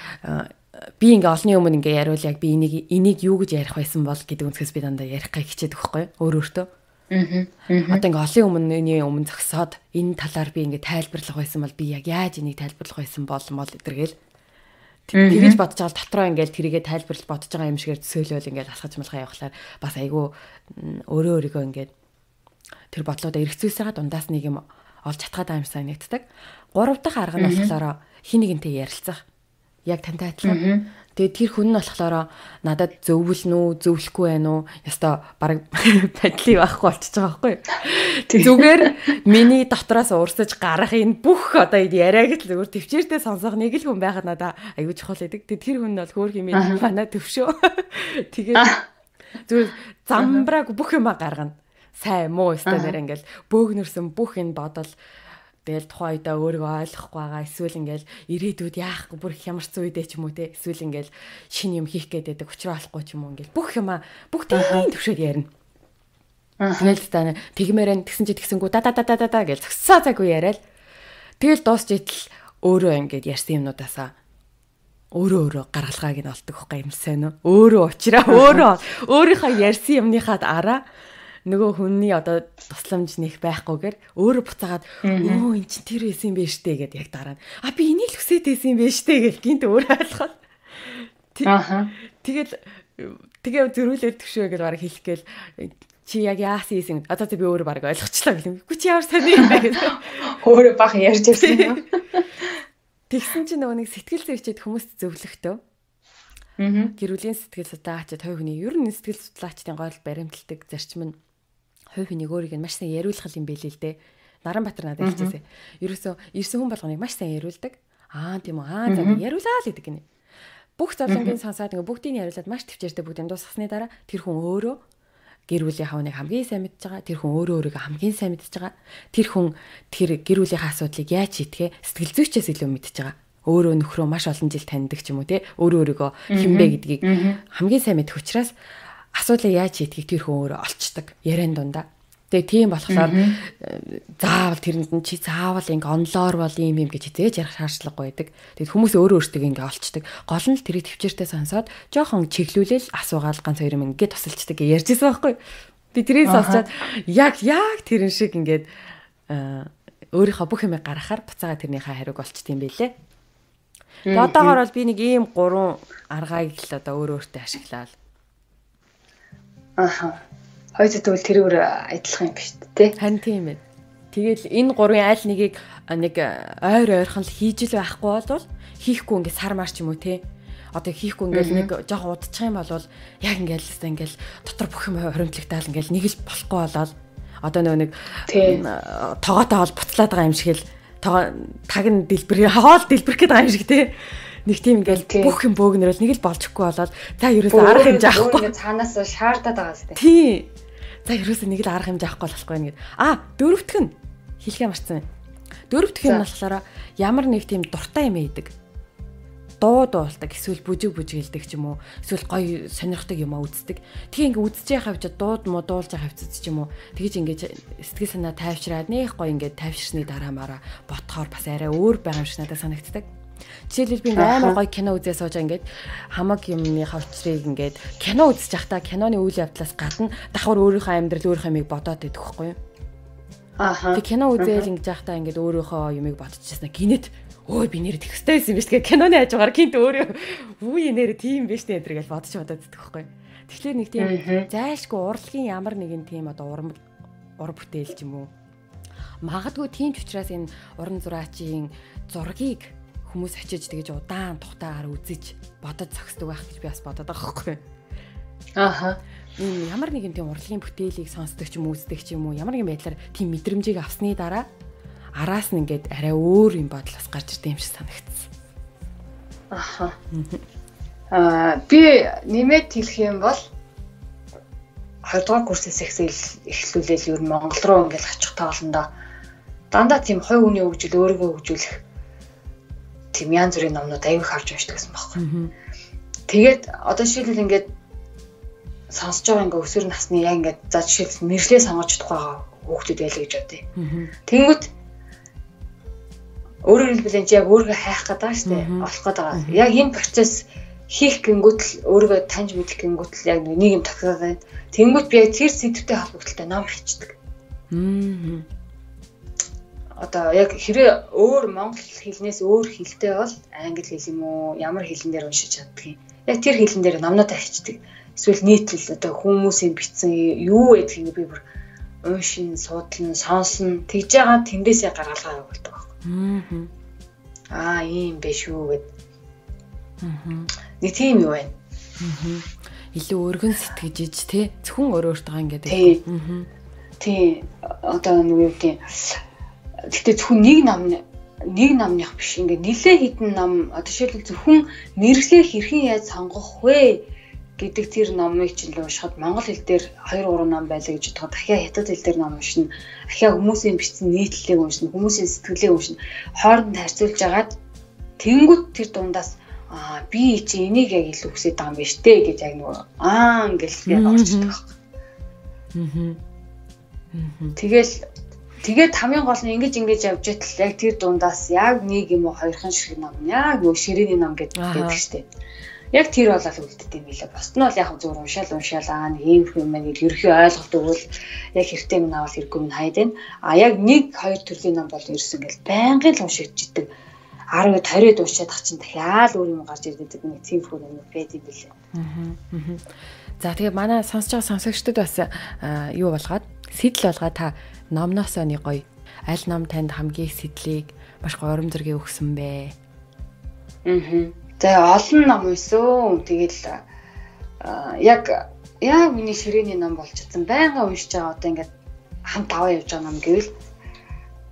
би ингээ олны өмнө ингээ яриул яг би энийг энийг юу гэж ярих байсан бол гэдэг үнсгээс би дандаа ярих гай хичээд өгөхгүй өөр өөртөө. Аа. Одоо ингээ олон өмнөний өмнө зогсоод энэ талаар би ингээ тайлбарлах байсан бол би яг яаж энийг тайлбарлах байсан бол мол эдэргээл. Тэгэж бодож байгаа дотроо ингээл тэрийгэ тайлбарлаж бодож байгаа юм шигээр төсөөлөл ингээл алхаж малхаа явахлаар бас айгүй өөрөө өөрийгөө ингээ тэр бодлуудаа эргэцүүлсэгээ дундаас нэг юм олж чадхаад аим санагддаг. Гурав дахь арга нь болохоор хин нэгэнтэй ярилцах. Яг тантай адилхан. Тэгээд тэр хүн нь болохоор надад зөвлөн үү, зөвлөхгүй байна уу? Яста баг падли байхгүй болчихж байгаа байхгүй юу? Зүгээр миний дотроос уурсаж гарах энэ бүх одоо яриаг л зүгээр төвчээртэй сонсох нэг л хүн байхад надад аягүй чухал байдаг. Тэгээд тэр хүн нь бол хөөх юм манай төвшөө. Тэгээд зүгээр замбрааг бүх юма гаргана. Сайн муу өстэй нэр ингээл бөөгнөрсөн бүх энэ бодол тэгэл тухайн үедээ өөрийгөө ойлгохгүй байгаа эсвэл ингээл ирээдүйд яахгүй бүр хямарсан үедээ ч юм уу те эсвэл ингээл шинэ юм хийх гээд байдаг учраа олохгүй ч юм уу ингээл бүх юма бүх тийм төвшөөд ярина. Тэгэл тань тэгмээрэн тэгсэн чи тэгсэнгүү да да да да да гэж зөксөө цаггүй яриад тэгэл дуусч идэл өөрөө ингээд ярьсан юмнуудаасаа өөрөө өөрөө гаргалгааг нь олдог хөхгүй юм сайн уу өөрөө учраа өөрөө өөрийнхөө ярьсан юмныхаа араа нөгөө хүний одоо тусламж нэх байхгүйгээр өөрөө буцаагаад өө эн чин тэр байсан юм биш үү гэдээ яг дараа нь а би энийг л хүсээд байсан юм биш үү гэж гинт өөрөө ойлгоод ааха тэгэл тэгээ зөрүүлээд төвшөө гэж бараг хэлэх гээл чи яг яасан юм одоо би өөрөө бараг ойлгочлаа гэх юм чи ямар сайн юм бэ гэж өөрөө бах ярьж ирсэн юм тэгсэн чинь нөгөө нэг сэтгэл зүйчэд хүмүүст зөвлөхтөө гэр бүлийн сэтгэл судлаачид хувь хүний ер нь сэтгэл судлаачдын гол баримталдаг зарчим нь хувь хүнийг өөрийг нь маш сайн яриулах юм байл л дээ. Наранбаатар надад хэлчихсэн. Ерөөсөө ирсэн хүн болгоныг маш сайн яриулдаг. Аа тийм үү. Аа за яриулаа л гэдэг гинэ. Бүх зовлонгийн сонсоод ингээ бүгдийг яриулаад маш төвчээртэй бүгдийг дуусгасны дараа тэр хүн өөрөө гэр бүлийн хавныг хамгийн сайн мэдж байгаа. Тэр хүн өөрөө өөрийгөө хамгийн сайн мэдж байгаа. Тэр хүн тэр гэр бүлийнхаа асуудлыг яаж шийдэхээ сэтгэл зүйчээс илүү мэдж байгаа. Өөрөө нөхрөө маш олон жил таньдаг ч юм уу те. Өөрөө өөрийгөө хинбэ гэдгийг хамгийн сайн мэдэх учраас асуудлыг яаж шийдэхийг тэр хүн өөрөө олцдог. Яриан дундаа. Тэгээ тийм болохоор заавал тэрэнд нь чи заавал ингээ онлоор бол юм юм гэж хизээж ярих шаардлагагүй байдаг. Тэгэд хүмүүс өөрөө өөртөө ингээ олцдог. Гол нь л тэрийг төвчээртэй сонсоод жоохон чиглүүлэл асуугаал ганц хоёр юм ингээ тусалчдаг гэж ярьжсэн байхгүй. Би тэрийг сонсоод яг яг тэрэн шиг ингээд өөрийнхөө бүх юмыг гаргахаар буцаага тэрнийхээ хариуг олчт юм байлээ. Тэгээ одоогоор бол би нэг ийм гурван аргаыг л одоо өөрөө өөртөө ашиглаад. Аха. Хоёул тэгвэл тэрүүр адилхан юм биш үү? Харин тийм ээ. Тэгэл энэ гурвын аль нэгийг нэг ойр ойрхон л хийж л байхгүй бол хийхгүй ингээ сар марч юм уу те. Одоо хийхгүй ингээл нэг жоохон удчих юм бол яг ингээл л ингээл дотор бүх юм хоримтлагтаал ингээл нэг л болохгүй болоод одоо нэг тооготой бол буцлаад байгаа юм шиг л таг нь дэлбэр хоол дэлбэрх гээд байгаа юм шиг те. Нэг тийм ингээл бүх юм бөөгнөрөл нэг л болчихгүй болоод за ерөөсөө арга хэмжээ авахгүй. Ингээ цаанаас шаардаад байгаа зү. Тий. За ерөөсөө нэг л арга хэмжээ авахгүй болохгүй нэгэд. А дөрөвтг нь хэлхээ марцсан байна. Дөрөвдөх нь болохоор ямар нэг тийм дуртай юм ийдэг. Дуу дуулдаг, эсвэл бүжиг бүжигэлдэг ч юм уу, эсвэл гоё сонирхдаг юм аа үздэг. Тэгээ ингээ үзэж яхаа хавчаа дууд муу дуулж яхаа хавцած ч юм уу. Тэгэж ингээ сэтгэл санаа тайвшраад нэх гоё ингээ тайвширсны дараа мараа ботхоор бас арай өөр байгаа юм шиг надад санагддаг. Жишээлбэл би амар гоё кино үзээ сууж ингээд хамаг юмны хавчрыг ингээд кино үзэж явахдаа киноны үйл явдлаас гадна давхар өөрийнхөө амьдрал өөрийнхөө юмыг бодоод идэх байхгүй юу? Ааха. Тэг кино үзээл ингэж явахдаа ингээд өөрийнхөө юмыг бодчихсан гинэт өө би нэр тэгстэй байсан юм биш тэгээ киноны хажуугаар гинт өөрөө үе нэр тийм биш нэ гэж бодож бодоод идэх байхгүй юу? Тэгэхээр нэг тийм зайлшгүй урлагийн ямар нэгэн тийм одоо уран ур бүтээл ч юм уу. Магадгүй тийм ч учраас энэ уран зураачийн зургийг хүмүүс очиж тэгэж удаан тухтаагаар үзэж бодож зогсдог байх гэж би бас бодоод байгаа байхгүй. Ааха. Энэ ямар нэгэн тийм урлагийн бүтээлийг сонсдог ч юм уу үздэг ч юм уу ямар нэгэн байдлаар тийм мэдрэмжийг авсны дараа араас нь ингээд арай өөр юм бодлоос гарч ирдэг юм шиг санагдсан. Ааха. Аа би нэмээд хэлэх юм бол хоёрдугаар курсээс эхлүүлээл ер нь Монгол руу ингээд очих тоолондоо дандаа тийм хой хүний хөгжил өөрийгөө хөгжүүлэх тийм янз бүрийн номнууд аягүй харж уншдаг гэсэн байхгүй. Тэгээд одоо жишээлбэл ингээд сонсож байгаа ингээ өсвөр насны яг ингээд за жишээлбэл мэрлээ сонгож чадахгүй байгаа хүүхдүүд байлаа гэж бодъё. Тэнгүүт өөрөөр хэлбэл яг өөрийгөө хайх гэдэг шүү дээ. Олох гэдэг. Яг энэ процесс хийх гингүүт л өөрийгөө таньж мэдэх гингүүт л яг нэг юм тогтоод. Тэнгүүт би яг тэр сэдвтэй холбогдолтой ном бичдэг. Аа. Одоо яг хэрэг өөр монгол хэлнээс өөр хэлтэй бол англи хэл юм уу ямар хэлэн дээр уншиж чаддаг юм. Яг тэр хэлэн дээр номнуудаа бичдэг. Эсвэл нийтлэл одоо хүмүүсийн бичсэн юу гэдгийг би бүр уншин, судлан, сонсон тэгж байгаа тэндээсээ гаргалгаа явуулдаг байхгүй. Аа ийм биш үү гэд. Аа. Нэг тийм юу байна. Аа. Илүү өргөн сэтгэж иж те зөвхөн өөр өөртөө ингээд. Аа. Тий. Одоо нэг юу гэдэг. Гэхдээ зөвхөн нэг ном нэг номных биш ингээд нэлээ хитэн ном одоо жишээлбэл зөвхөн мэргэжлээ хэрхэн яаж сонгох вэ гэдэг тэр номыг чинь л уншихад монгол хэл дээр хоёр гурван ном байлаа гэж бодоход дахиад хятад хэл дээр ном уншина. Дахиад хүмүүсийн бичсэн нийтлэлийг уншина, хүмүүсийн сэтгэлийг уншина. Хооронд харьцуулж агаад тэнгүүд тэр дундаас аа би чи энийг яг илүү хүсэж байгаа юм биш үү гэж яг нөгөө аа ингээл орчдөг. Аа. Тэгэл тэгээд хамгийн гол нь ингэж ингэж явж байтал яг тэр дундаас яг нэг юм уу хоёрхан шиг ном яг нөгөө ширээний ном гэдэг штеп. Яг тэр болол үлддэг юм билээ. Босд нь бол яг зөв уншаал уншаал аа нэг юм юм нэг ерхий ойлголт өгвөл яг хэрэгтэй юм авал хэрэггүй нь хайд байна. А яг нэг хоёр төрлийн ном бол ерөөс ингээл байнгын л уншиж идэг. арав тариад уушаад ах чинь дахиад өөр юм гарч ирдэг нэг тийм фон юм байдаг билээ. Аа. За тэгээ манай сонсож байгаа сонсогчдод бас юу болгоод сэтэл болгоод та номноосоо нэг гоё аль ном танд хамгийн их сэтлийг маш гоё урам зориг өгсөн бэ? Аа. За олон ном үйсэн. Тэгэл яг яг миний ширээний ном болж чадсан. Байнга уншиж байгаа одоо ингээд хамт аваа явж байгаа ном гэвэл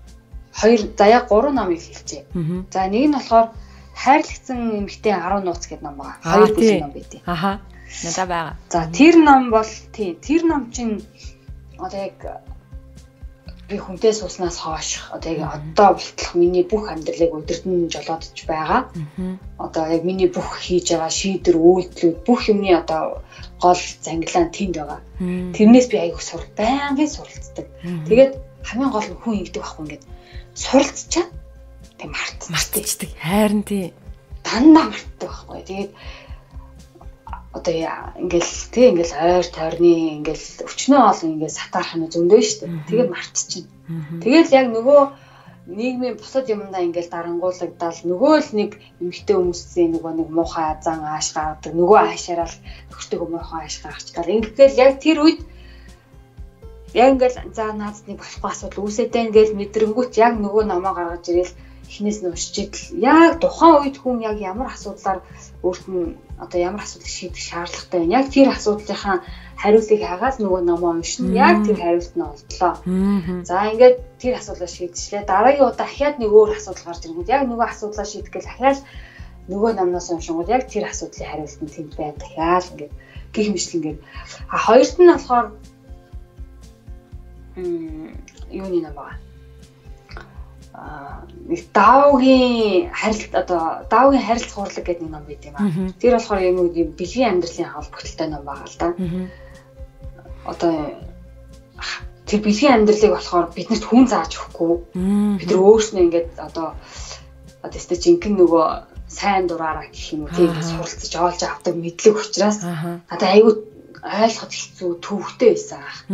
хоёр за яг гурван номыг хэлчихье. За нэг нь болохоор хайрлагдсан эмэгтэй арван нууц гэдэг ном байна. Хоёр бүлэг ном байдیں۔ Аха. Надаа байгаа. За тэр ном бол тий тэр ном чинь одоо яг би хүнтэй сууснаас хойш одоо яг одоо болтол миний бүх амьдралыг өдөртөн жолоодож байгаа. Одоо яг миний бүх хийж байгаа шийдвэр үйлдэлүүд бүх юмны одоо гол зангилаа тэнд байгаа. Тэрнээс би аяг сурал байнгын суралцдаг. Тэгээд хамгийн гол нь хүн ингэдэг байхгүй ингээд суралцчаа тэг мартчихдаг. Хайрын тий дандаа мартдаг байхгүй. Тэгээд одоо ингээл тий ингээл ойр тойрны ингээл өчнөө олон ингээл сатаарх нь зөндөө штэ. Тэгээд мартчихна. Тэгээд яг нөгөө нийгмийн бусад юмдаа ингээл дарангуулагдал нөгөө л нэг эмэгтэй хүмүүсийн нөгөө нэг муухай зан ааш гаргадаг нөгөө аашаараа л нөхөртөө муухай ааш гаргач гал ингээл яг тэр үед яг ингээл за наад нэг болохгүй асуудал үүсэтэй ингээл мэдрэнгүүт яг нөгөө номоо гаргаж ирээл эхнээс нь уншиж идэл яг тухайн үед хүн яг ямар асуудлаар өөрт нь одоо ямар асуудал шийдэх шаардлагатай байна. Яг тэр асуудлынхаа хариултыг хагаад нөгөө номоо уншина. Яг тэр хариулт нь олдлоо. За ингээд тэр асуудлаа шийдчихлээ. Дараагийн удаа дахиад нэг өөр асуудал гарч ирэнгүүт яг нөгөө асуудлаа шийдэх гэж дахиад нөгөө номноос уншингууд яг тэр асуудлын хариулт нь тэнд байна. Дахиад ингээд гих мэтлэн ингээд а хоёрт нь болохоор м юуны ном байгаа. Нэг даавгийн харилт одоо даавгийн харилцах хурлаг гэдэг нэг ном байт юм аа. Тэр болохоор юм бэлгийн амьдралын холбогдлолтой ном байгаа л да. Одоо тэр бэлгийн амьдралыг болохоор биднэрт хүн зааж өгөхгүй. Бид нар өөрснөө ингээд одоо одоо тест жинхэнэ нөгөө сайн дураараа гэх юм уу тийм суралцж олж авдаг мэдлэг учраас надад аюу ойлгоход хэцүү төвөгтэй байсан аа.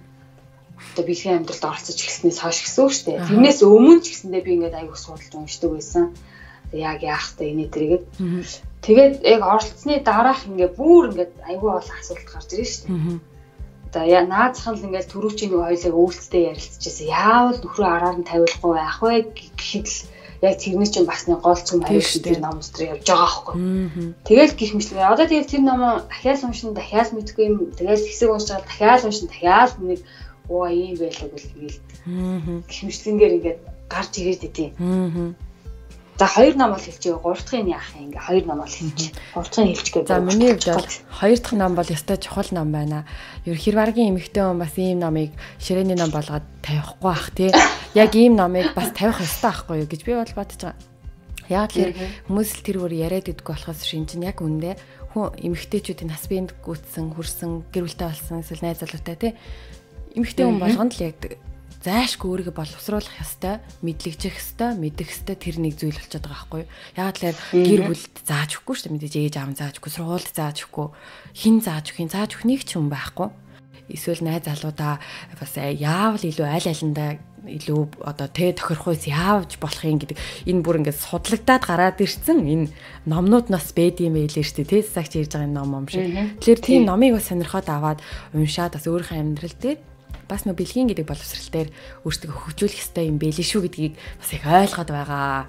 Одоо бэлгийн амьдралд оролцож эхэлснээс хойш гэсэн үг шүү дээ. Тэрнээс өмнө ч гэсэндээ би ингээд аяг судалж уншдаг байсан. Яг яах вэ энэ тэргээд. Тэгээд яг оролцсны дараах ингээд бүр ингээд аягүй олон асуулт гарч ирж шүү дээ. Одоо яа наацхан л ингээд түрүүчийн нэг хоёлыг өвөлттэй ярилцчихсан. Яавал нөхрөө араар нь тавиулахгүй байх вэ гэхэд л яг тэрний чинь бас нэг гол цөм хариулт тэр ном өстөр явж байгаа байхгүй. Тэгэл гих мэтлээ. Одоо тэгээд тэр номоо дахиад уншин дахиад мэдгүй юм. Тэгэл хэсэг уншаад дахиад уншин дахиад нэг оо ийм байлаа гэл тэгэл. Гихмшлэнгээр ингээд гарч ирээд идэв. За хоёр ном бол хэлчихээ. Гурав дахын яах юм ингээ хоёр ном бол хэлчих. Гурав дахын хэлчихгээ. За миний хувьд бол хоёр дахь ном бол ёстой чухал ном байна. Ер хэрваргийн эмэгтэй хүн бас ийм номыг ширээний ном болгоод тавихгүй бах тий. Яг ийм номыг бас тавих ёстой байхгүй юу гэж би бол бодож байгаа. Яг л хүмүүс л тэр бүр яриад идэггүй болохоос шинж нь яг үндэ хүн эмэгтэйчүүдийн нас биенд гүйтсэн, хүрсэн, гэр бүлтэй болсон эсвэл найз залуутай тий. Эмэгтэй хүн болгонд л яг заашгүй өөрийгөө боловсруулах ёстой, мэдлэгжих ёстой, мэдэх ёстой тэр нэг зүйл болчиход байгаа байхгүй юу? Яг л гэр бүлд зааж өгөхгүй шүү дээ. Мэдээж ээж аав зааж өгөхгүй, сургуульд зааж өгөхгүй, хин зааж өгөх, зааж өгөх нэг ч юм байхгүй. Эсвэл найз залуудаа бас яавал илүү аль алиндаа илүү одоо тэ тохирохоос яавж болох юм гэдэг энэ бүр ингээд судлагдаад гараад ирсэн энэ номнууднаас бэд юм байлээ шүү дээ. Тэ сагч ярьж байгаа ном юм шиг. Тэгэхээр тийм номыг бас сонирхоод аваад уншаад бас өөрийнхөө амьдрал дээр бас нөө бэлгийн гэдэг боловсрал дээр өөрсдөө хөгжүүлэх ёстой юм байлээ шүү гэдгийг бас их ойлгоод байгаа.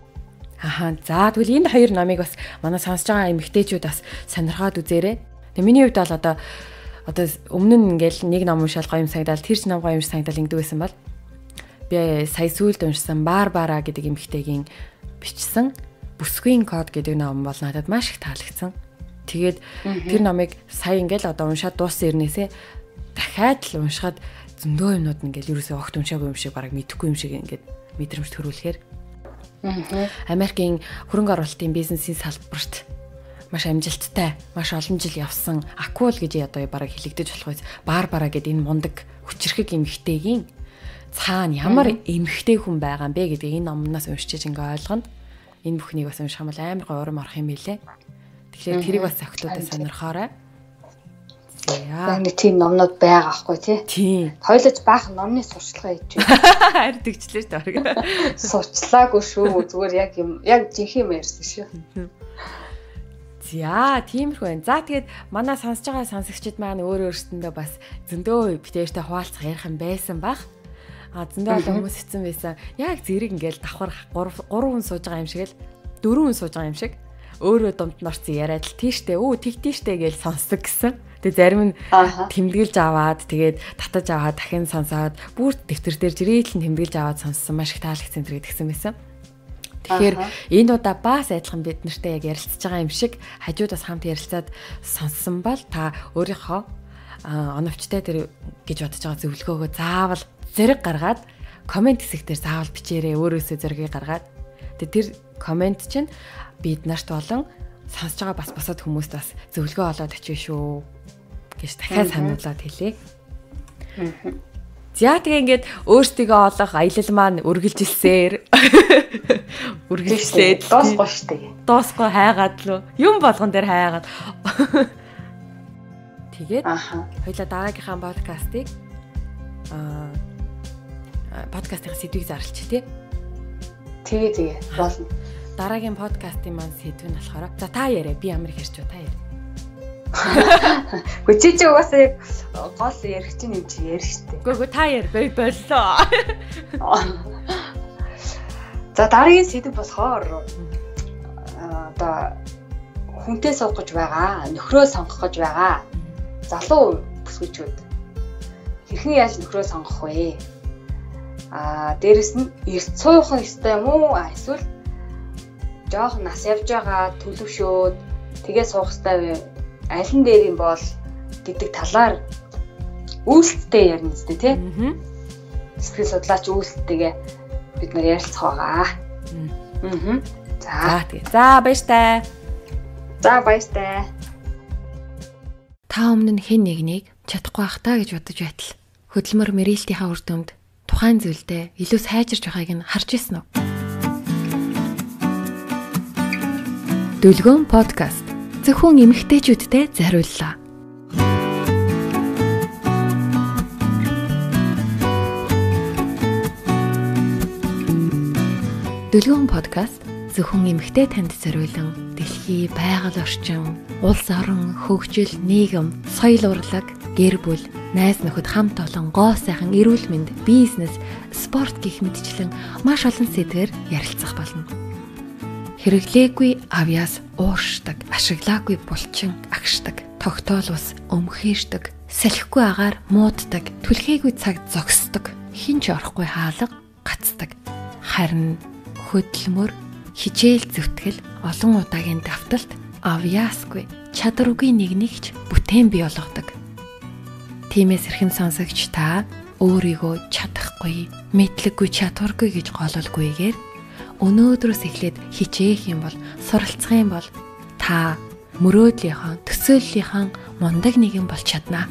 Ахаа за тэгвэл энэ хоёр номыг бас манай сонсож байгаа эмэгтэйчүүд бас сонирхоод үзээрэй. Тэгээ миний хувьд бол одоо одоо өмнө нь ингээл нэг ном уншаал гоё юм санагдал тэр ч ном гоё юм санагдал ингэдэг байсан бол би сая сүүлд уншсан Барбара гэдэг эмэгтэйгийн бичсэн Бүсгүй код гэдэг ном бол надад маш их таалагдсан. Тэгээд тэр номыг сая ингээл одоо уншаад дууссан ирнээсээ дахиад л уншихад зөндөө юмнууд ингээл ерөөсөө огт уншаагүй юм шиг бараг мэдэхгүй юм шиг ингээд мэдрэмж төрүүлэхээр Америкийн хөрөнгө оруулалтын бизнесийн салбарт маш амжилттай, маш олон жил явсан Акул гэж одоо бараг хэлэгдэж болох байс Барбара гэдэг энэ мундаг хүчрхэг эмэгтэйгийн цаана ямар эмэгтэй хүн байгаа юм бэ гэдэг энэ номноос уншиж ингээ ойлгоно. Энэ бүхнийг бас унших юм бол амар гой урам орох юм билэ. Тэгэхээр тэрийг бас охтуудаа сонирхоорой. Яа нэг тийм номнууд байгаа аахгүй тий. Тийм. Хойлож баах номны сурчлага хийж байна. Харин тэгчлээ шүү дээ. Сурчлаагүй шүү. Зүгээр яг юм яг жинхэнэ юм ярьсан шүү. За тиймэрхүү байна. За тэгээд манай сонсож байгаа сонсогчид маань өөр өөрсдөндөө бас зөндөө битээртэй хуваалцах ярих юм байсан бах. А зөндөө олон хүмүүс хэцэн байсан. Яг зэрэг ингээл давхар гурав хүн сууж байгаа юм шиг л дөрвөн хүн сууж байгаа юм шиг. өөрөө дунд норцсон яриад л тийштэй өө тэгтийштэй гэж сонсдог гэсэн. Тэгээ зарим нь тэмдэглэж аваад тэгээд татаж аваад дахин сонсоод бүр дэвтэр дээр жирээдл нь тэмдэглэж аваад сонссон маш их таалагдсан зэрэг тэгсэн байсан. Тэгэхээр энэ удаа бас адилхан бид нартай яг ярилцж байгаа юм шиг хажуудаас хамт ярилцаад сонссон бол та өөрийнхөө оновчтой тэр гэж бодож байгаа зөвлөгөөгөө заавал зэрэг гаргаад комент хэсэгтэр заавал бичээрэй. Өөрөөсөө зэрэгийг гаргаад тэгээд тэр комент чинь бид нарт болон сонсож байгаа бас босоод хүмүүст бас зөвлөгөө олоод очив шүү гэж дахиад сануулад хэлье. За тэгээ ингээд өөртөө олох аялал маань үргэлжилсээр үргэлжлээд дуусгүй штэ. Дуусгүй хайгаад л юм болгон дээр хайгаад. Тэгээд хоёлаа дараагийнхаа подкастыг аа подкастын сэдвийг зарлч тий. Тэгээ тэгээ болно. Дараагийн подкастын маань сэдв нь болохоор за та яриа би ямар хэрч та яриа. Гү чи чи угаасаа яг гол ярих чинь юм чи ярих штэ. Гү та яар бай боллоо. За дараагийн сэдв болохоор одоо хүнтэй суух гэж байгаа, нөхрөө сонгох гэж байгаа. Залуу бүсгүйчүүд хэрхэн яаж нөхрөө сонгох вэ? Аа дээрэс нь эрт суух ёстой юм уу? Эсвэл жоох нас явж байгаа төлөвшөөд тэгээ суух ёстой аль нь дээр юм бол гэдэг талаар үйлстэй ярина зү тий. Сэтгэл судлаач үйлстэйгээ бид нар ярилцах байгаа. Аа. За тэгээ. За баяртай. За баяртай. Та өмнө нь хэн нэгнийг чадахгүй ах та гэж бодож байтал хөдөлмөр мэрэлтийнхаа үр дүнд тухайн зүйлдээ илүү сайжирч байгааг нь харж ирсэн үү? Дүлгөөн подкаст зөвхөн эмэгтэйчүүдтэй зориуллаа. Дүлгөөн подкаст зөвхөн эмэгтэй танд зориулан дэлхий, байгаль орчин, улс орон, хөгжил, нийгэм, соёл урлаг, гэр бүл, найз нөхөд хамт олон гоо сайхан эрүүл мэнд, бизнес, спорт гэх мэтчлэн маш олон сэдвээр ярилцах болно. Хэрэглээгүй авьяас уушдаг, ашиглаагүй булчин агшдаг, тогтоолвос өмхийшдэг, салхигүй агаар мууддаг, түлхээгүй цагт зогсдог, хин ч орохгүй хаалга гацдаг. Харин хөдөлмөр, хичээл зүтгэл, олон удаагийн давталт авьяасгүй, чадваргүй нэг нэгч бүтээн бий болгодог. Тиймээс эрхэм сонсогч та өөрийгөө чадахгүй, мэдлэггүй, чадваргүй гэж гололгүйгээр өнөөдрөөс эхлээд хичээх юм бол, суралцах юм бол та мөрөөдлийнхаа, төсөөллийнхаа мундаг нэгэн болж чаднаа.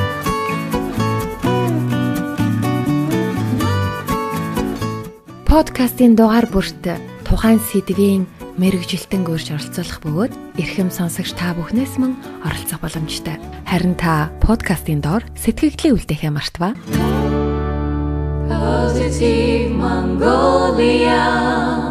Подкастын дугаар бүрт тухайн сэдвийн мэрэгжилтэн гөрж оролцуулах бөгөөд эрхэм сонсогч та бүхнээс мөн оролцох боломжтой. Харин та подкастын доор сэтгэгдлээ үлдээхээ мартава. Positive Mongolia